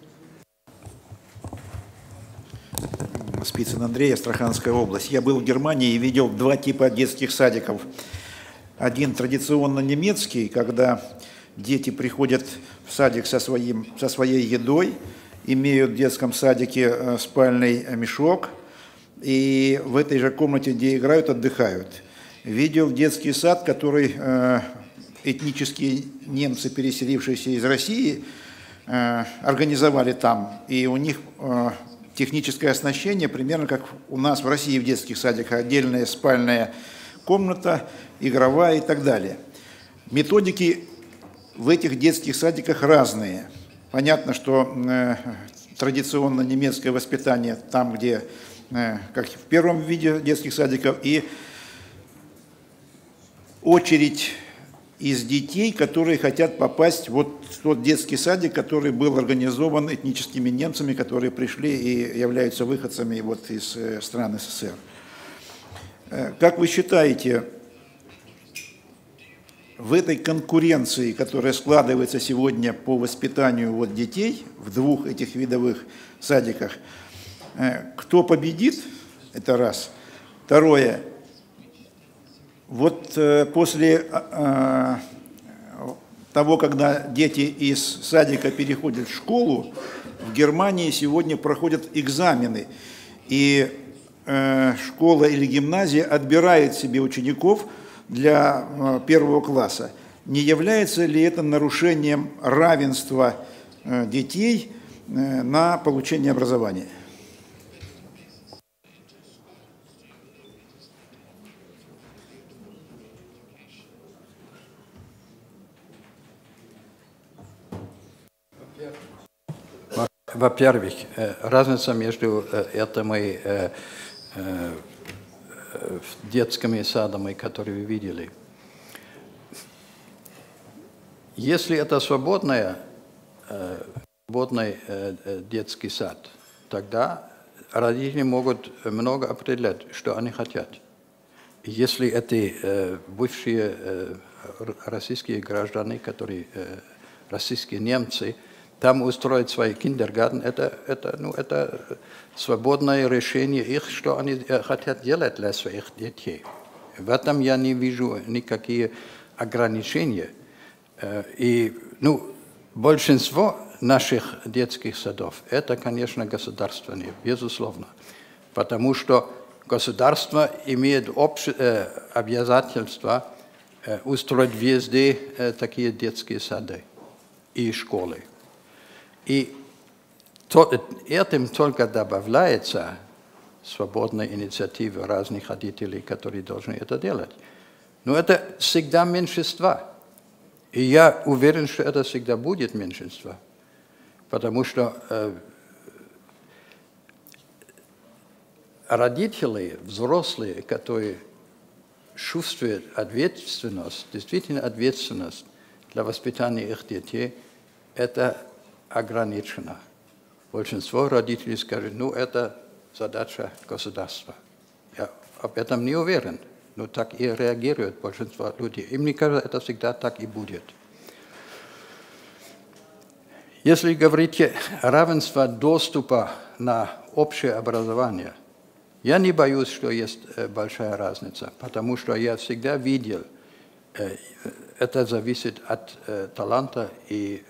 Спицын Андрей, Астраханская область. Я был в Германии и видел два типа детских садиков. Один традиционно немецкий, когда дети приходят в садик со своей едой, имеют в детском садике спальный мешок, и в этой же комнате, где играют, отдыхают. Видел детский сад, который этнические немцы, переселившиеся из России, организовали там, и у них техническое оснащение примерно как у нас в России в детских садиках: отдельная спальная комната, игровая и так далее. Методики в этих детских садиках разные. Понятно, что традиционно немецкое воспитание там, где, как в первом виде детских садиков, и очередь из детей, которые хотят попасть вот в тот детский садик, который был организован этническими немцами, которые пришли и являются выходцами вот из стран СССР. Как вы считаете, в этой конкуренции, которая складывается сегодня по воспитанию вот детей в двух этих видовых садиках, кто победит? Это раз. Второе. Вот после того, когда дети из садика переходят в школу, в Германии сегодня проходят экзамены, и школа или гимназия отбирает себе учеников для первого класса. Не является ли это нарушением равенства детей на получение образования? Во-первых, разница между этими детскими садами, которые вы видели. Если это свободный детский сад, тогда родители могут много определять, что они хотят. Если это бывшие российские граждане, которые российские немцы, там устроить свой киндергартен, это свободное решение их, что они хотят делать для своих детей. В этом я не вижу никакие ограничения. И большинство наших детских садов – это, конечно, государственные, безусловно. Потому что государство имеет обязательство устроить везде такие детские сады и школы. И этим только добавляется свободная инициатива разных родителей, которые должны это делать. Но это всегда меньшинство. И я уверен, что это всегда будет меньшинство. Потому что родители, взрослые, которые чувствуют ответственность, действительно ответственность для воспитания их детей, это ограничено. Большинство родителей скажет, это задача государства. Я об этом не уверен, но так и реагирует большинство людей. И мне кажется, это всегда так и будет. Если говорить о равенстве доступа на общее образование, я не боюсь, что есть большая разница, потому что я всегда видел, это зависит от таланта и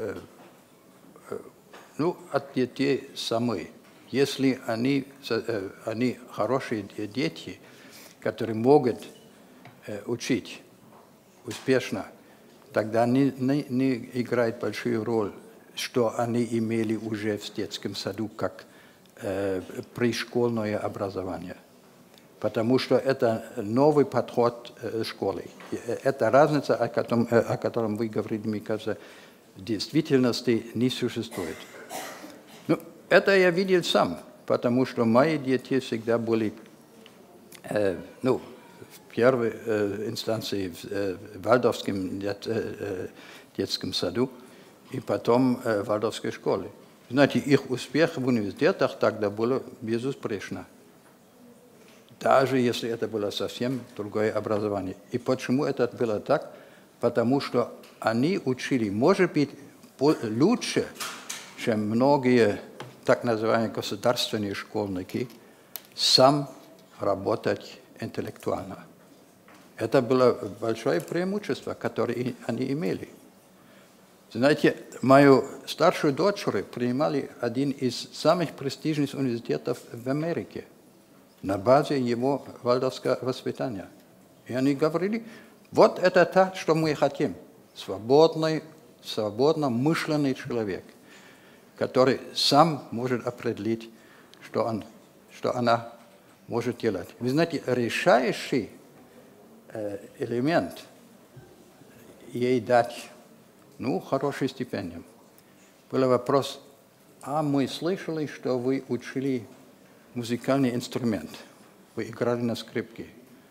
от детей самих. Если они хорошие дети, которые могут учить успешно, тогда не играет большую роль, что они имели уже в детском саду как пришкольное образование. Потому что это новый подход школы. Эта разница, о котором вы говорите, мне кажется, в действительности не существует. Это я видел сам, потому что мои дети всегда были, в первой инстанции в Вальдорфском детском саду и потом в Вальдорфской школе. Знаете, их успех в университетах тогда был безуспешно. Даже если это было совсем другое образование. И почему это было так? Потому что они учили, может быть, лучше, чем многие так называемые государственные школьники, сам работать интеллектуально. Это было большое преимущество, которое они имели. Знаете, мою старшую дочь принимали один из самых престижных университетов в Америке на базе его вальдорфского воспитания. И они говорили, вот это то, что мы хотим. Свободно мысленный человек, который сам может определить, что она может делать. Вы знаете, решающий элемент ей дать хорошую стипендию. Был вопрос, а мы слышали, что вы учили музыкальный инструмент, вы играли на скрипке.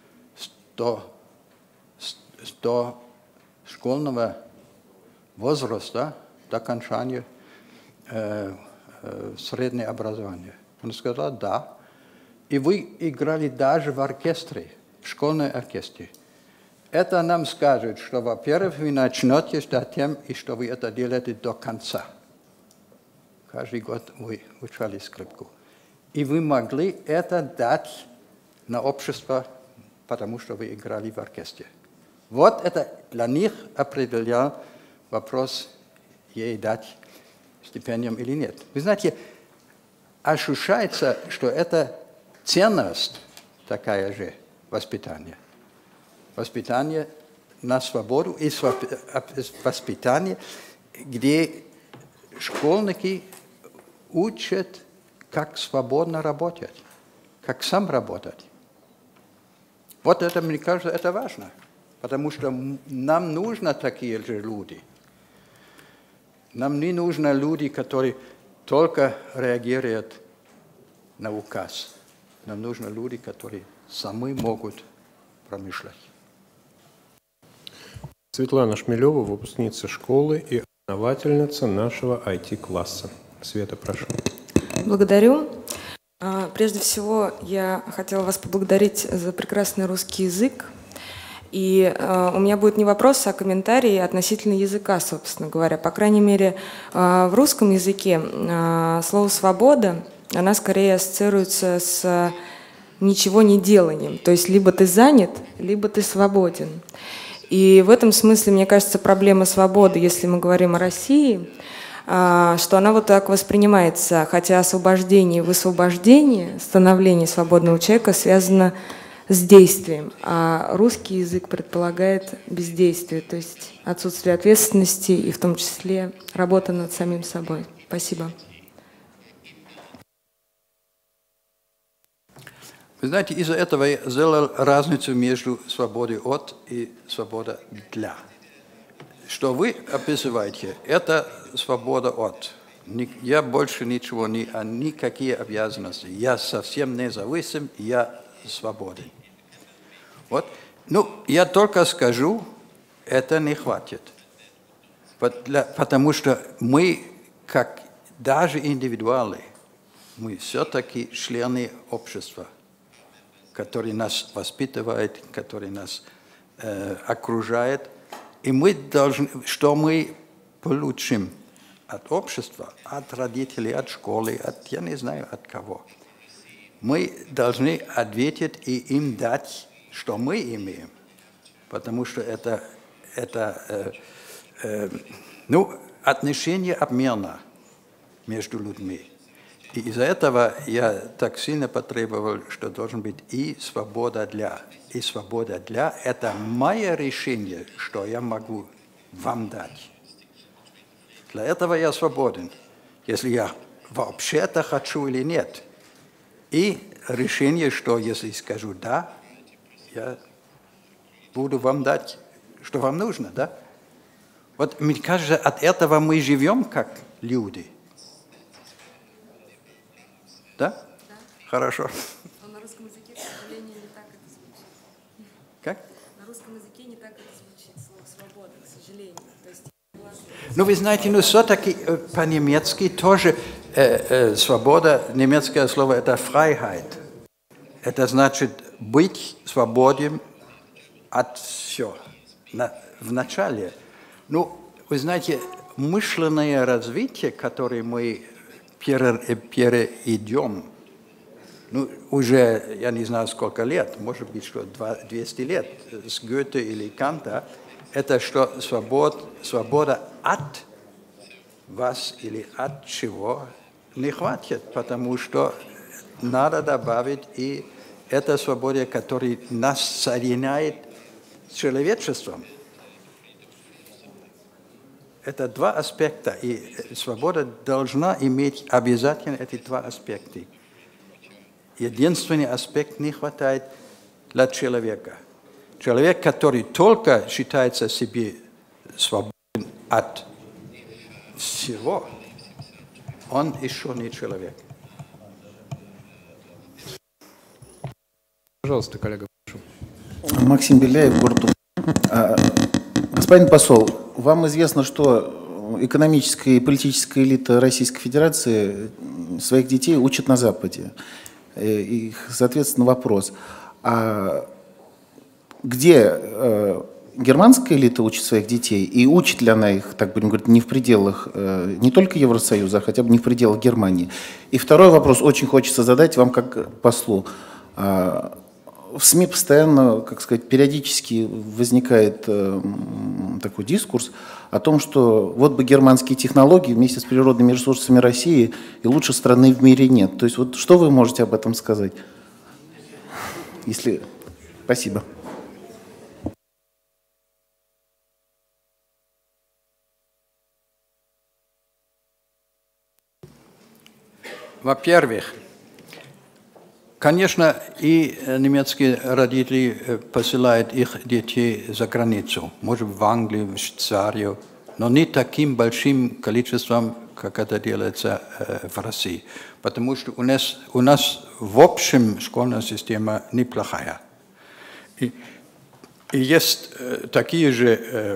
До школьного возраста, до окончания среднего образования. Он сказал, да. И вы играли даже в оркестре, в школьном оркестре. Это нам скажет, что, во-первых, вы начнете затем, и что вы это делаете до конца. Каждый год вы учили скрипку. И вы могли это дать на общество, потому что вы играли в оркестре. Вот это для них определял вопрос, ей дать стипендию или нет. Вы знаете, ощущается, что это ценность такая же воспитание. Воспитание на свободу и воспитание, где школьники учат, как свободно работать, как сам работать. Вот это, мне кажется, это важно, потому что нам нужны такие же люди. Нам не нужны люди, которые только реагируют на указ. Нам нужны люди, которые сами могут промышлять. Светлана Шмелева, выпускница школы и основательница нашего IT-класса. Света, прошу. Благодарю. Прежде всего, я хотела вас поблагодарить за прекрасный русский язык. И у меня будет не вопрос, а комментарий относительно языка, собственно говоря. По крайней мере, в русском языке слово «свобода», она скорее ассоциируется с ничего не деланием. То есть либо ты занят, либо ты свободен. И в этом смысле, мне кажется, проблема свободы, если мы говорим о России, что она вот так воспринимается, хотя освобождение и высвобождение, становление свободного человека связано с действием, а русский язык предполагает бездействие, то есть отсутствие ответственности и в том числе работа над самим собой. Спасибо. Вы знаете, из-за этого я сделал разницу между свободой от и свободой для. Что вы описываете, это свобода от. Я больше ничего, никакие обязанности. Я совсем независим, я свободен. Вот. Я только скажу, это не хватит. Потому что мы, как даже индивидуалы, мы все-таки члены общества, который нас воспитывает, который нас окружает. И мы должны, что мы получим от общества, от родителей, от школы, я не знаю от кого. Мы должны ответить и им дать, что мы имеем. Потому что это отношение обмена между людьми. И из-за этого я так сильно потребовал, что должен быть и свобода для. И свобода для – это мое решение, что я могу вам дать. Для этого я свободен, если я вообще-то хочу или нет. И решение, что если скажу «да», я буду вам дать, что вам нужно, да? Вот мне кажется, от этого мы живем как люди. Да? Да. Хорошо. Но на русском языке, к сожалению, не так это звучит. Как? На русском языке не так это звучит, слово «свобода», к сожалению. То есть Ну, вы знаете, ну, все-таки по-немецки тоже свобода, немецкое слово – это Freiheit. Это значит быть свободен от всего. В начале. Ну, вы знаете, мышленное развитие, которое мы перейдем, ну, уже, я не знаю, сколько лет, может быть, что 200 лет с Гёте или Канта, это что свобода от вас или от чего не хватит, потому что надо добавить и эта свобода, которая нас соединяет с человечеством. Это два аспекта, и свобода должна иметь обязательно эти два аспекта. Единственный аспект не хватает для человека. Человек, который только считается себе свободен от всего, он еще не человек. Пожалуйста, коллега. Максим Беляев, город Уфа. Господин посол, вам известно, что экономическая и политическая элита Российской Федерации своих детей учат на Западе. И, соответственно, вопрос, а где германская элита учит своих детей, и учит ли она их, так будем говорить, не в пределах не только Евросоюза, а хотя бы не в пределах Германии? И второй вопрос очень хочется задать вам как послу. В СМИ постоянно, как сказать, периодически возникает такой дискурс о том, что вот бы германские технологии вместе с природными ресурсами России, и лучшей страны в мире нет. То есть вот что вы можете об этом сказать? Если... Спасибо. Во-первых, конечно, и немецкие родители посылают их детей за границу, может, в Англию, в Швейцарию, но не таким большим количеством, как это делается в России. Потому что у нас в общем школьная система неплохая. И есть такие же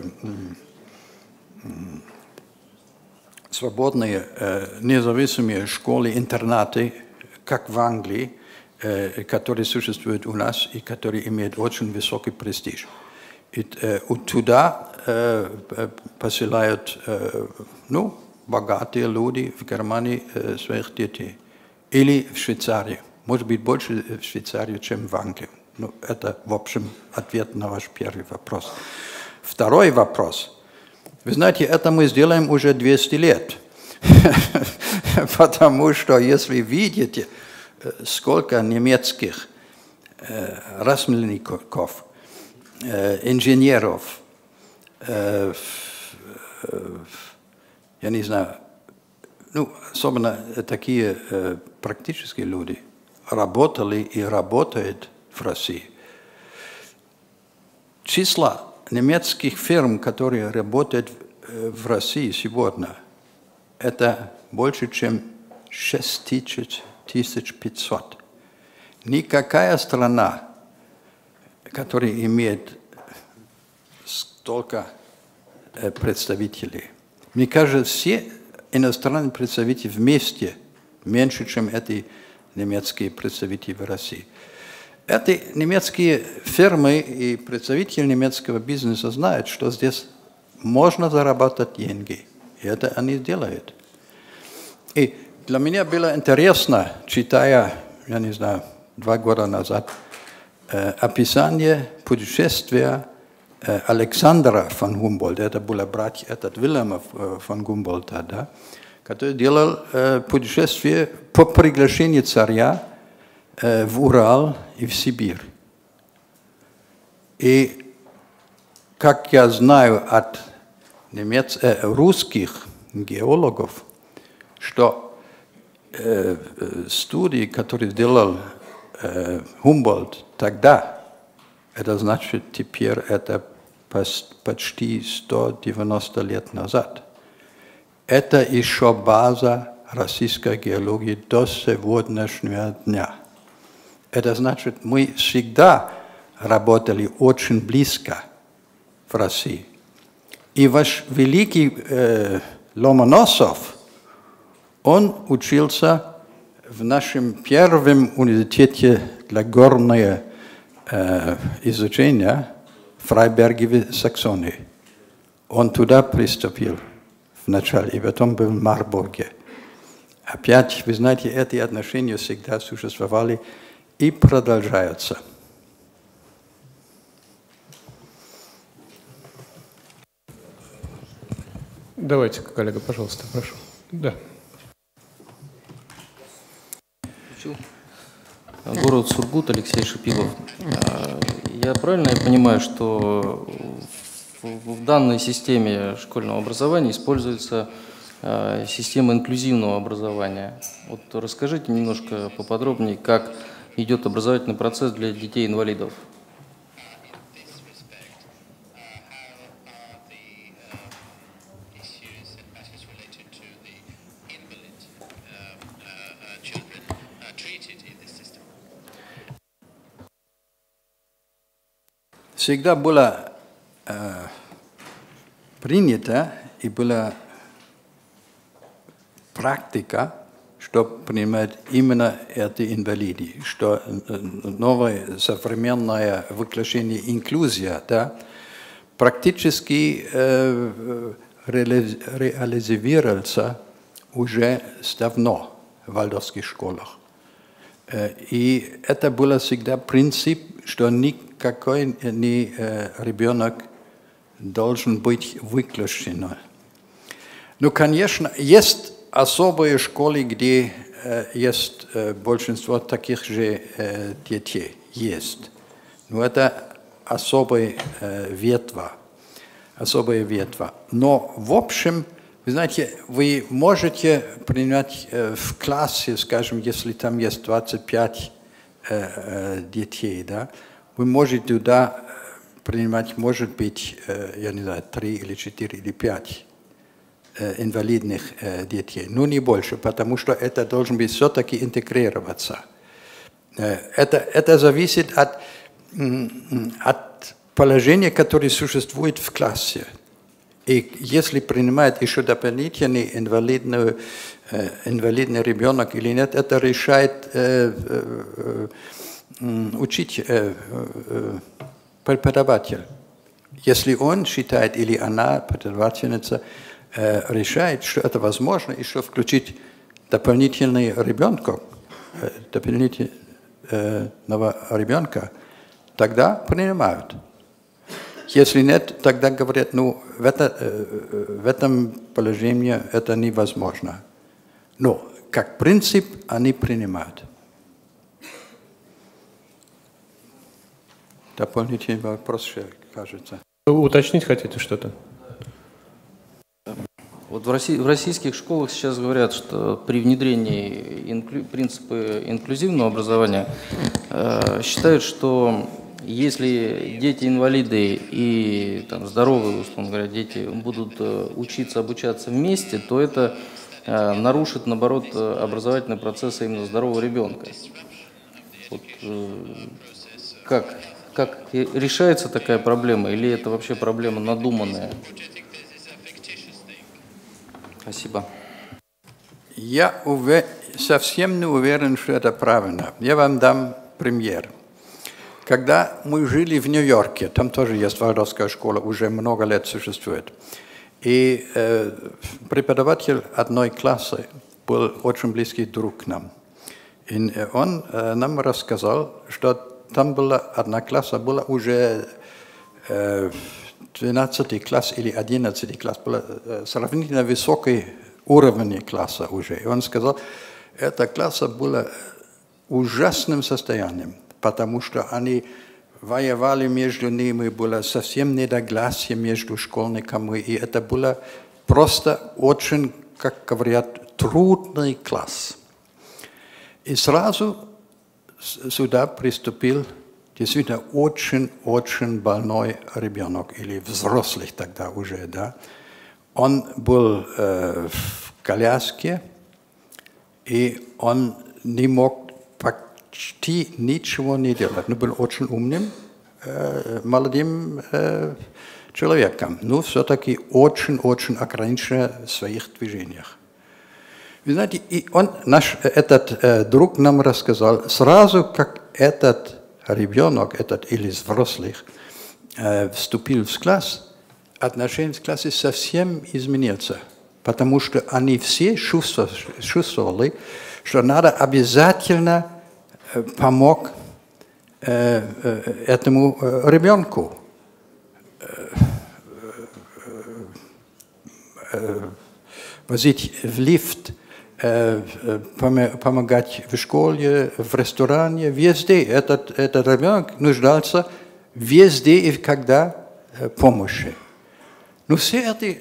свободные, независимые школы, интернаты, как в Англии, которые существуют у нас и которые имеют очень высокий престиж. И туда посылают богатые люди в Германии своих детей. Или в Швейцарию. Может быть, больше в Швейцарию, чем в Англию. Ну, это, в общем, ответ на ваш первый вопрос. Второй вопрос. Вы знаете, это мы сделаем уже 200 лет. Потому что, если видите, сколько немецких ремесленников, инженеров, я не знаю, ну, особенно такие практические люди, работали и работают в России. Числа немецких фирм, которые работают в России сегодня, это больше, чем 6500. Никакая страна, которая имеет столько представителей, мне кажется, все иностранные представители вместе меньше, чем эти немецкие представители в России. Эти немецкие фирмы и представители немецкого бизнеса знают, что здесь можно заработать деньги. И это они делают. И для меня было интересно, читая, я не знаю, 2 года назад, описание путешествия Александра фон Гумбольда, это был брат Вильгельма фон Гумбольда, да, который делал путешествие по приглашению царя в Урал и в Сибирь. И, как я знаю от русских геологов, что студии, которые сделал Humboldt тогда, это значит, теперь это почти 190 лет назад. Это еще база российской геологии до сегодняшнего дня. Это значит, мы всегда работали очень близко в России. И ваш великий Ломоносов, он учился в нашем первом университете для горного изучения в Фрайберге в Саксонии. Он туда приступил вначале, и потом был в Марбурге. Опять, вы знаете, эти отношения всегда существовали и продолжаются. Давайте, коллега, пожалуйста, прошу. Да. Город Сургут, Алексей Шипилов. Я правильно понимаю, что в данной системе школьного образования используется система инклюзивного образования? Вот расскажите немножко поподробнее, как идет образовательный процесс для детей-инвалидов. Всегда было принято и была практика, что принимают именно эти инвалиды, что новое современное выключение инклюзия, да, практически реализовывается уже давно в вальдорфских школах. И это был всегда принцип, что никакой ребенок должен быть выключен. Ну, конечно, есть особые школы, где есть большинство таких же детей. Есть. Но это особая ветва. Но, в общем, вы знаете, вы можете принять в классе, скажем, если там есть 25 детей, да, вы можете туда принимать, может быть, я не знаю, 3 или 4 или 5 инвалидных детей, но не больше, потому что это должен быть все-таки интегрироваться. Это зависит от положения, которое существует в классе. И если принимает еще дополнительный инвалидный ребенок или нет, это решает преподаватель. Если он считает, или она, преподавательница, решает, что это возможно, еще включить дополнительного ребенка, тогда принимают. Если нет, тогда говорят, ну, в этом положении это невозможно. Но, как принцип, они принимают. Дополнительный вопрос, кажется. Вы уточнить хотите что-то? Вот в российских школах сейчас говорят, что при внедрении принципа инклюзивного образования считают, что если дети-инвалиды и там, здоровые, условно говоря, дети будут учиться, обучаться вместе, то это нарушит, наоборот, образовательный процесс именно здорового ребенка. Вот, как решается такая проблема, или это вообще проблема надуманная? Спасибо. Я совсем не уверен, что это правильно. Я вам дам пример. Когда мы жили в Нью-Йорке, там тоже есть вальдорфская школа, уже много лет существует. И преподаватель одной классы был очень близкий друг к нам. И он нам рассказал, что там была одна класса, была уже 12 класс или 11 класс, был сравнительно высокий уровень класса уже. И он сказал, эта класса была ужасным состоянием, потому что они воевали между ними, было совсем недогласие между школьниками, и это было просто очень, как говорят, трудный класс. И сразу сюда приступил действительно очень больной ребенок, или взрослый тогда уже, да. Он был в коляске, и он не мог почти ничего не делать. Он был очень умным, молодым человеком, но все-таки очень-очень ограничен в своих движениях. Вы знаете, и этот друг нам рассказал, сразу как этот ребенок, или взрослый, вступил в класс, отношение в классе совсем изменилось, потому что они все чувствовали, что надо обязательно помочь этому ребенку. Возить в лифт, помогать в школе, в ресторане, везде. Этот ребенок нуждался везде и когда помощи. Но все эти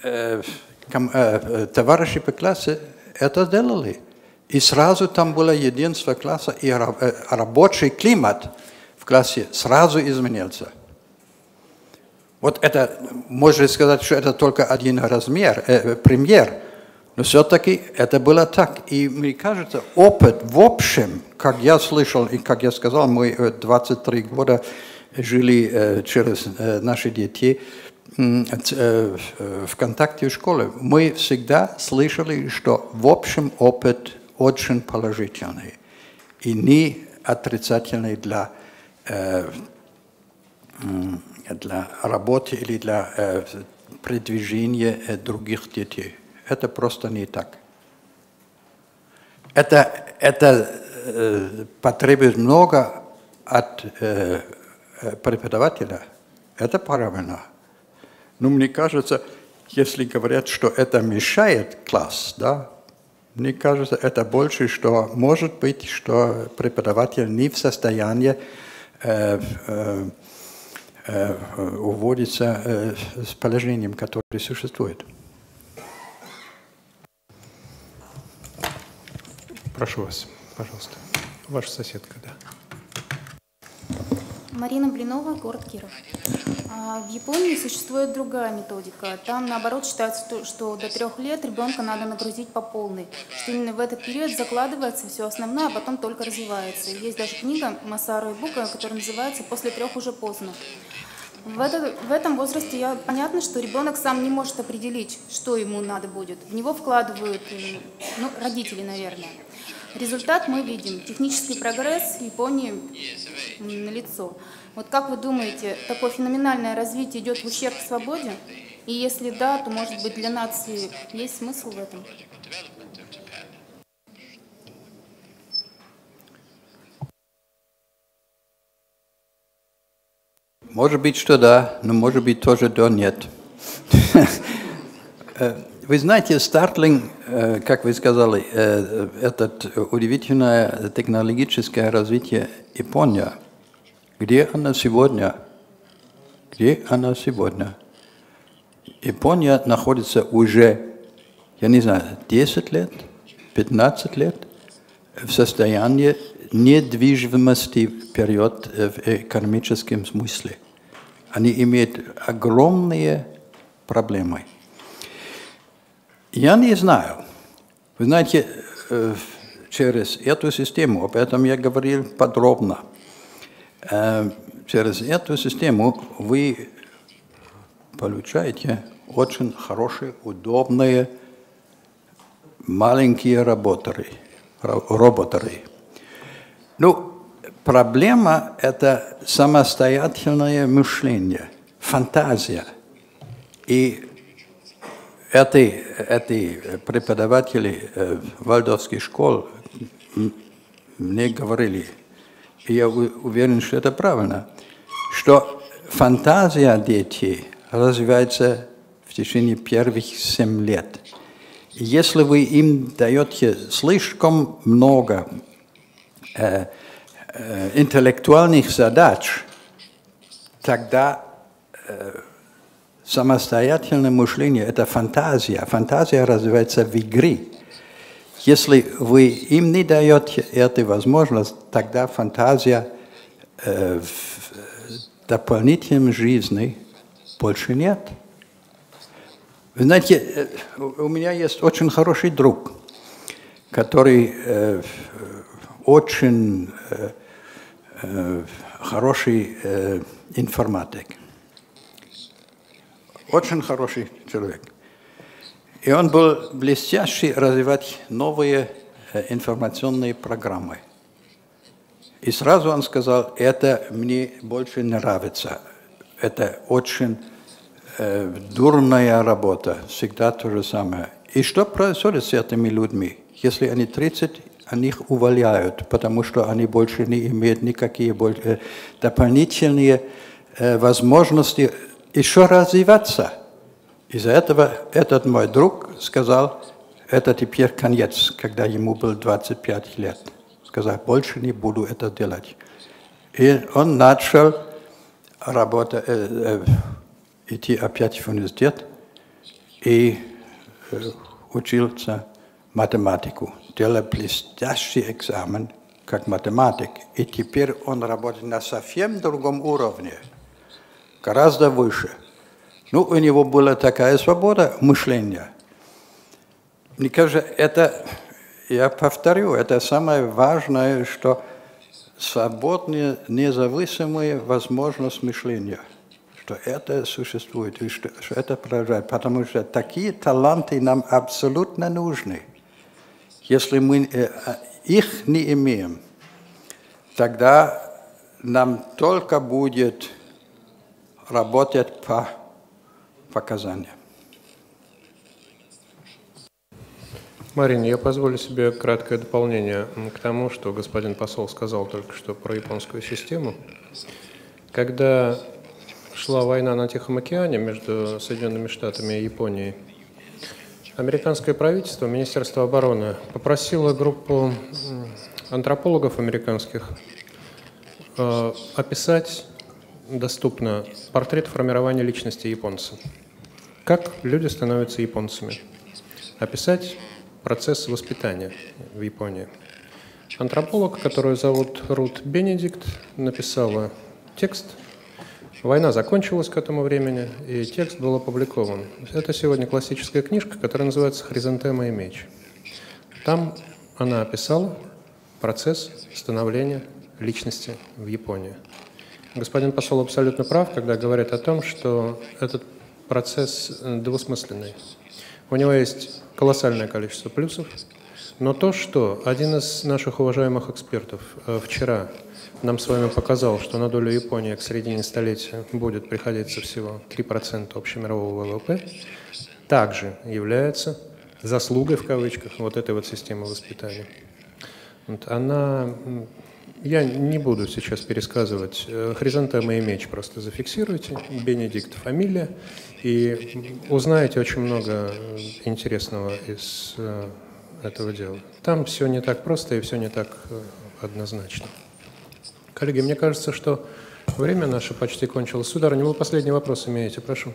товарищи по классу это делали. И сразу там было единство класса, и рабочий климат в классе сразу изменился. Вот это, можно сказать, что это только один пример, но все-таки это было так. И мне кажется, опыт в общем, как я слышал и как я сказал, мы 23 года жили через наши детей в контакте в школе, мы всегда слышали, что в общем опыт очень положительный и не отрицательный для работы или для продвижения других детей. Это просто не так. Это потребует много от преподавателя. Это правильно. Но мне кажется, если говорят, что это мешает класс, да, мне кажется, это больше, что может быть, что преподаватель не в состоянии уводиться с положением, которое существует. Прошу вас, пожалуйста. Ваша соседка, да. Марина Блинова, город Киров. В Японии существует другая методика. Там, наоборот, считается, что до 3 лет ребенка надо нагрузить по полной, что именно в этот период закладывается все основное, а потом только развивается. Есть даже книга Масару Ибука, которая называется «После 3 уже поздно». В этом возрасте понятно, что ребенок сам не может определить, что ему надо будет. В него вкладывают родители, наверное. Результат мы видим. Технический прогресс в Японии налицо. Вот как вы думаете, такое феноменальное развитие идет в ущерб свободе? И если да, то, может быть, для нации есть смысл в этом? Может быть, что да, но может быть тоже да нет. Вы знаете, Startling, как вы сказали, это удивительное технологическое развитие Японии. Где она сегодня? Где она сегодня? Япония находится уже, я не знаю, 10 лет, 15 лет в состоянии недвижимости вперед в экономическом смысле. Они имеют огромные проблемы. Я не знаю. Вы знаете, через эту систему, об этом я говорил подробно, через эту систему вы получаете очень хорошие, удобные, маленькие роботы. Ну, проблема – это самостоятельное мышление, фантазия. И эти преподаватели вальдорфских школ мне говорили, и я уверен, что это правильно, что фантазия детей развивается в течение первых 7 лет. И если вы им даете слишком много интеллектуальных задач, тогда самостоятельное мышление – это фантазия. Фантазия развивается в игре. Если вы им не даете эту возможность, тогда фантазия в дополнительной жизни больше нет. Вы знаете, у меня есть очень хороший друг, который очень хороший информатик. очень хороший человек. И он был блестящий развивать новые информационные программы. И сразу он сказал, это мне больше не нравится. Это очень дурная работа, всегда то же самое. И что происходит с этими людьми? Если они 30, они их увольняют, потому что они больше не имеют никакие дополнительные возможности еще развиваться. Из-за этого этот мой друг сказал, это теперь конец, когда ему было 25 лет. Сказал, больше не буду это делать. И он начал работать, идти опять в университет и учился математику. Делал блестящий экзамен как математик. И теперь он работает на совсем другом уровне, гораздо выше. Ну, у него была такая свобода мышления. Мне кажется, это, я повторю, это самое важное, что свободная, независимая возможность мышления, что это существует, и что это продолжает, потому что такие таланты нам абсолютно нужны. Если мы их не имеем, тогда нам только будет работать по показания. Марина, я позволю себе краткое дополнение к тому, что господин посол сказал только что про японскую систему. Когда шла война на Тихом океане между Соединенными Штатами и Японией, американское правительство, Министерство обороны, попросило группу антропологов американских описать доступно портрет формирования личности японца. Как люди становятся японцами. Описать процесс воспитания в Японии. Антрополог, которую зовут Рут Бенедикт, написала текст. Война закончилась к этому времени, и текст был опубликован. Это сегодня классическая книжка, которая называется «Хризантема и меч». Там она описала процесс становления личности в Японии. Господин посол абсолютно прав, когда говорит о том, что этот процесс двусмысленный. У него есть колоссальное количество плюсов, но то, что один из наших уважаемых экспертов вчера нам с вами показал, что на долю Японии к середине столетия будет приходиться всего 3% общемирового ВВП, также является заслугой, в кавычках, вот этой вот системы воспитания. Вот она... Я не буду сейчас пересказывать. Хризантема и меч просто зафиксируйте. Бенедикт фамилия. И узнаете очень много интересного из этого дела. Там все не так просто и все не так однозначно. Коллеги, мне кажется, что время наше почти кончилось. Сударыня, вы последний вопрос имеете, прошу.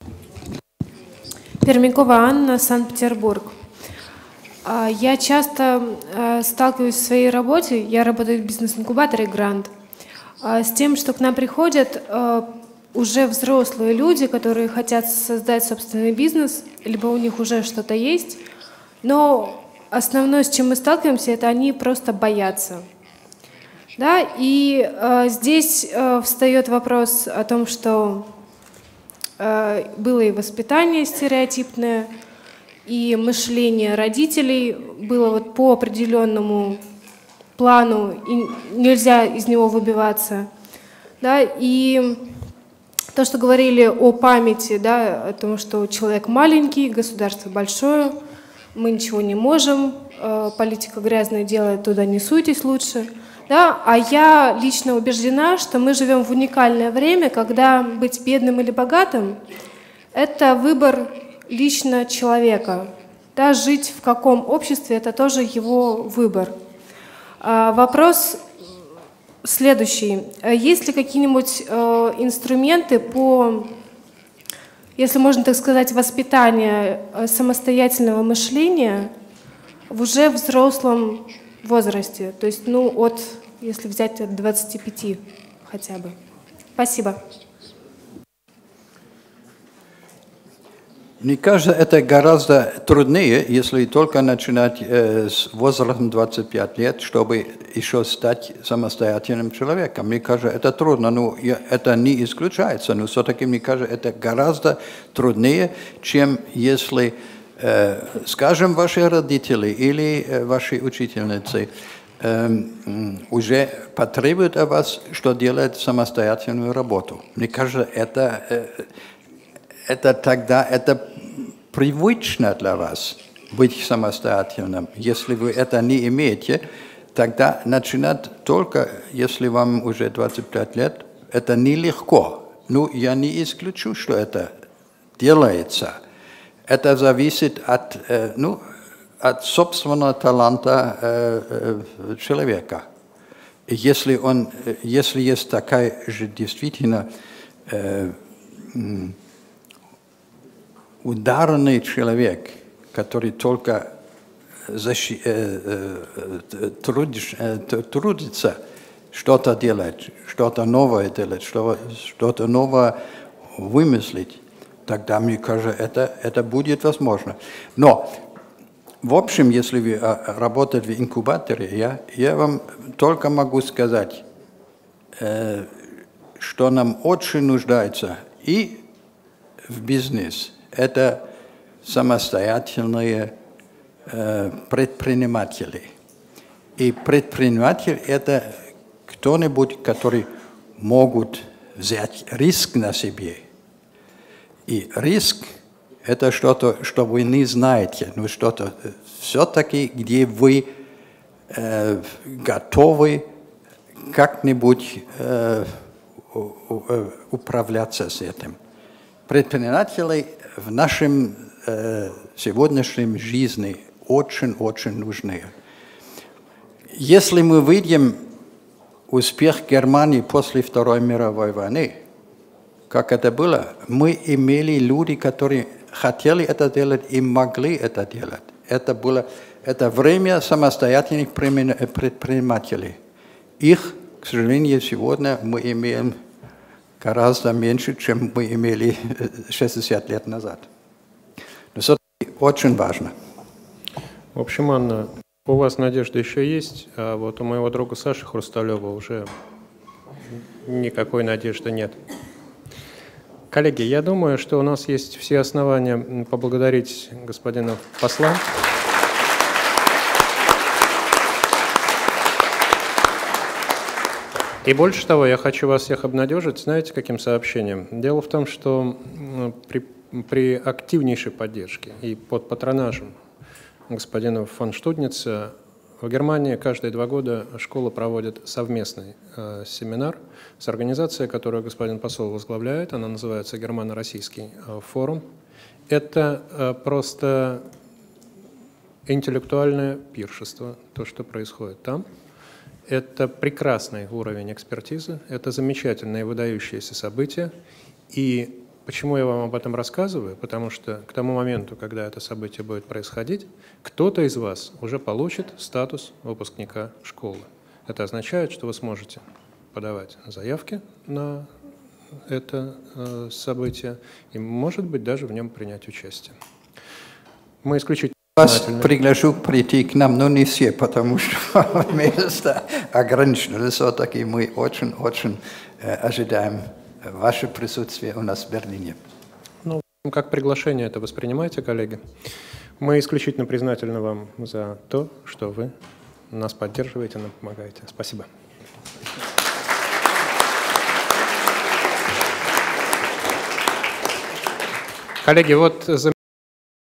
Пермякова Анна, Санкт-Петербург. Я часто сталкиваюсь в своей работе, я работаю в бизнес-инкубаторе «Грант», с тем, что к нам приходят уже взрослые люди, которые хотят создать собственный бизнес, либо у них уже что-то есть, но основное, с чем мы сталкиваемся, это они просто боятся. Да? И здесь встает вопрос о том, что было и воспитание стереотипное, и мышление родителей было вот по определенному плану, и нельзя из него выбиваться. Да? И то, что говорили о памяти, да, о том, что человек маленький, государство большое, мы ничего не можем, политика грязное делает, туда не суйтесь лучше. Да? А я лично убеждена, что мы живем в уникальное время, когда быть бедным или богатым – это выбор лично человека. Да, жить в каком обществе – это тоже его выбор. Вопрос следующий. Есть ли какие-нибудь инструменты по, если можно так сказать, воспитанию самостоятельного мышления в уже взрослом возрасте? То есть, ну, от, если взять от 25 хотя бы. Спасибо. Мне кажется, это гораздо труднее, если только начинать с возрастом 25 лет, чтобы еще стать самостоятельным человеком. Мне кажется, это трудно, но это не исключается. Но все-таки, мне кажется, это гораздо труднее, чем если, скажем, ваши родители или ваши учительницы уже потребуют от вас, что делать самостоятельную работу. Мне кажется, это привычно для вас быть самостоятельным. Если вы это не имеете, тогда начинать только, если вам уже 25 лет, это нелегко. Ну, я не исключу, что это делается. Это зависит от собственного таланта человека. И если есть такая же действительно ударный человек, который только трудится что-то делать, что-то новое делать, что-то новое вымыслить, тогда, мне кажется, это будет возможно. Но, в общем, если вы работаете в инкубаторе, я вам только могу сказать, что нам очень нуждается и в бизнесе. Это самостоятельные предприниматели. И предприниматель – это кто-нибудь, который могут взять риск на себе. И риск – это что-то, что вы не знаете, но что-то все-таки, где вы готовы как-нибудь управляться с этим. Предприниматели в нашем сегодняшнем жизни очень-очень нужны. Если мы видим успех Германии после Второй мировой войны, как это было, мы имели люди, которые хотели это делать и могли это делать. Это время самостоятельных предпринимателей. Их, к сожалению, сегодня мы имеем гораздо меньше, чем мы имели 60 лет назад. Но это очень важно. В общем, Анна, у вас надежда еще есть, а вот у моего друга Саши Хрусталева уже никакой надежды нет. Коллеги, я думаю, что у нас есть все основания поблагодарить господина посла. И больше того, я хочу вас всех обнадежить, знаете, каким сообщением? Дело в том, что при активнейшей поддержке и под патронажем господина фон Штудница в Германии каждые 2 года школа проводит совместный семинар с организацией, которую господин посол возглавляет. Она называется Германо-Российский форум. Это просто интеллектуальное пиршество, то, что происходит там. Это прекрасный уровень экспертизы, это замечательные выдающиеся события. И почему я вам об этом рассказываю? Потому что к тому моменту, когда это событие будет происходить, кто-то из вас уже получит статус выпускника школы. Это означает, что вы сможете подавать заявки на это событие и, может быть, даже в нем принять участие. Мы исключительно... Вас приглашу прийти к нам, но не все, потому что место ограничено. Все-таки мы очень-очень ожидаем ваше присутствие у нас в Берлине. Ну, как приглашение это воспринимайте, коллеги. Мы исключительно признательны вам за то, что вы нас поддерживаете, нам помогаете. Спасибо. Коллеги, вот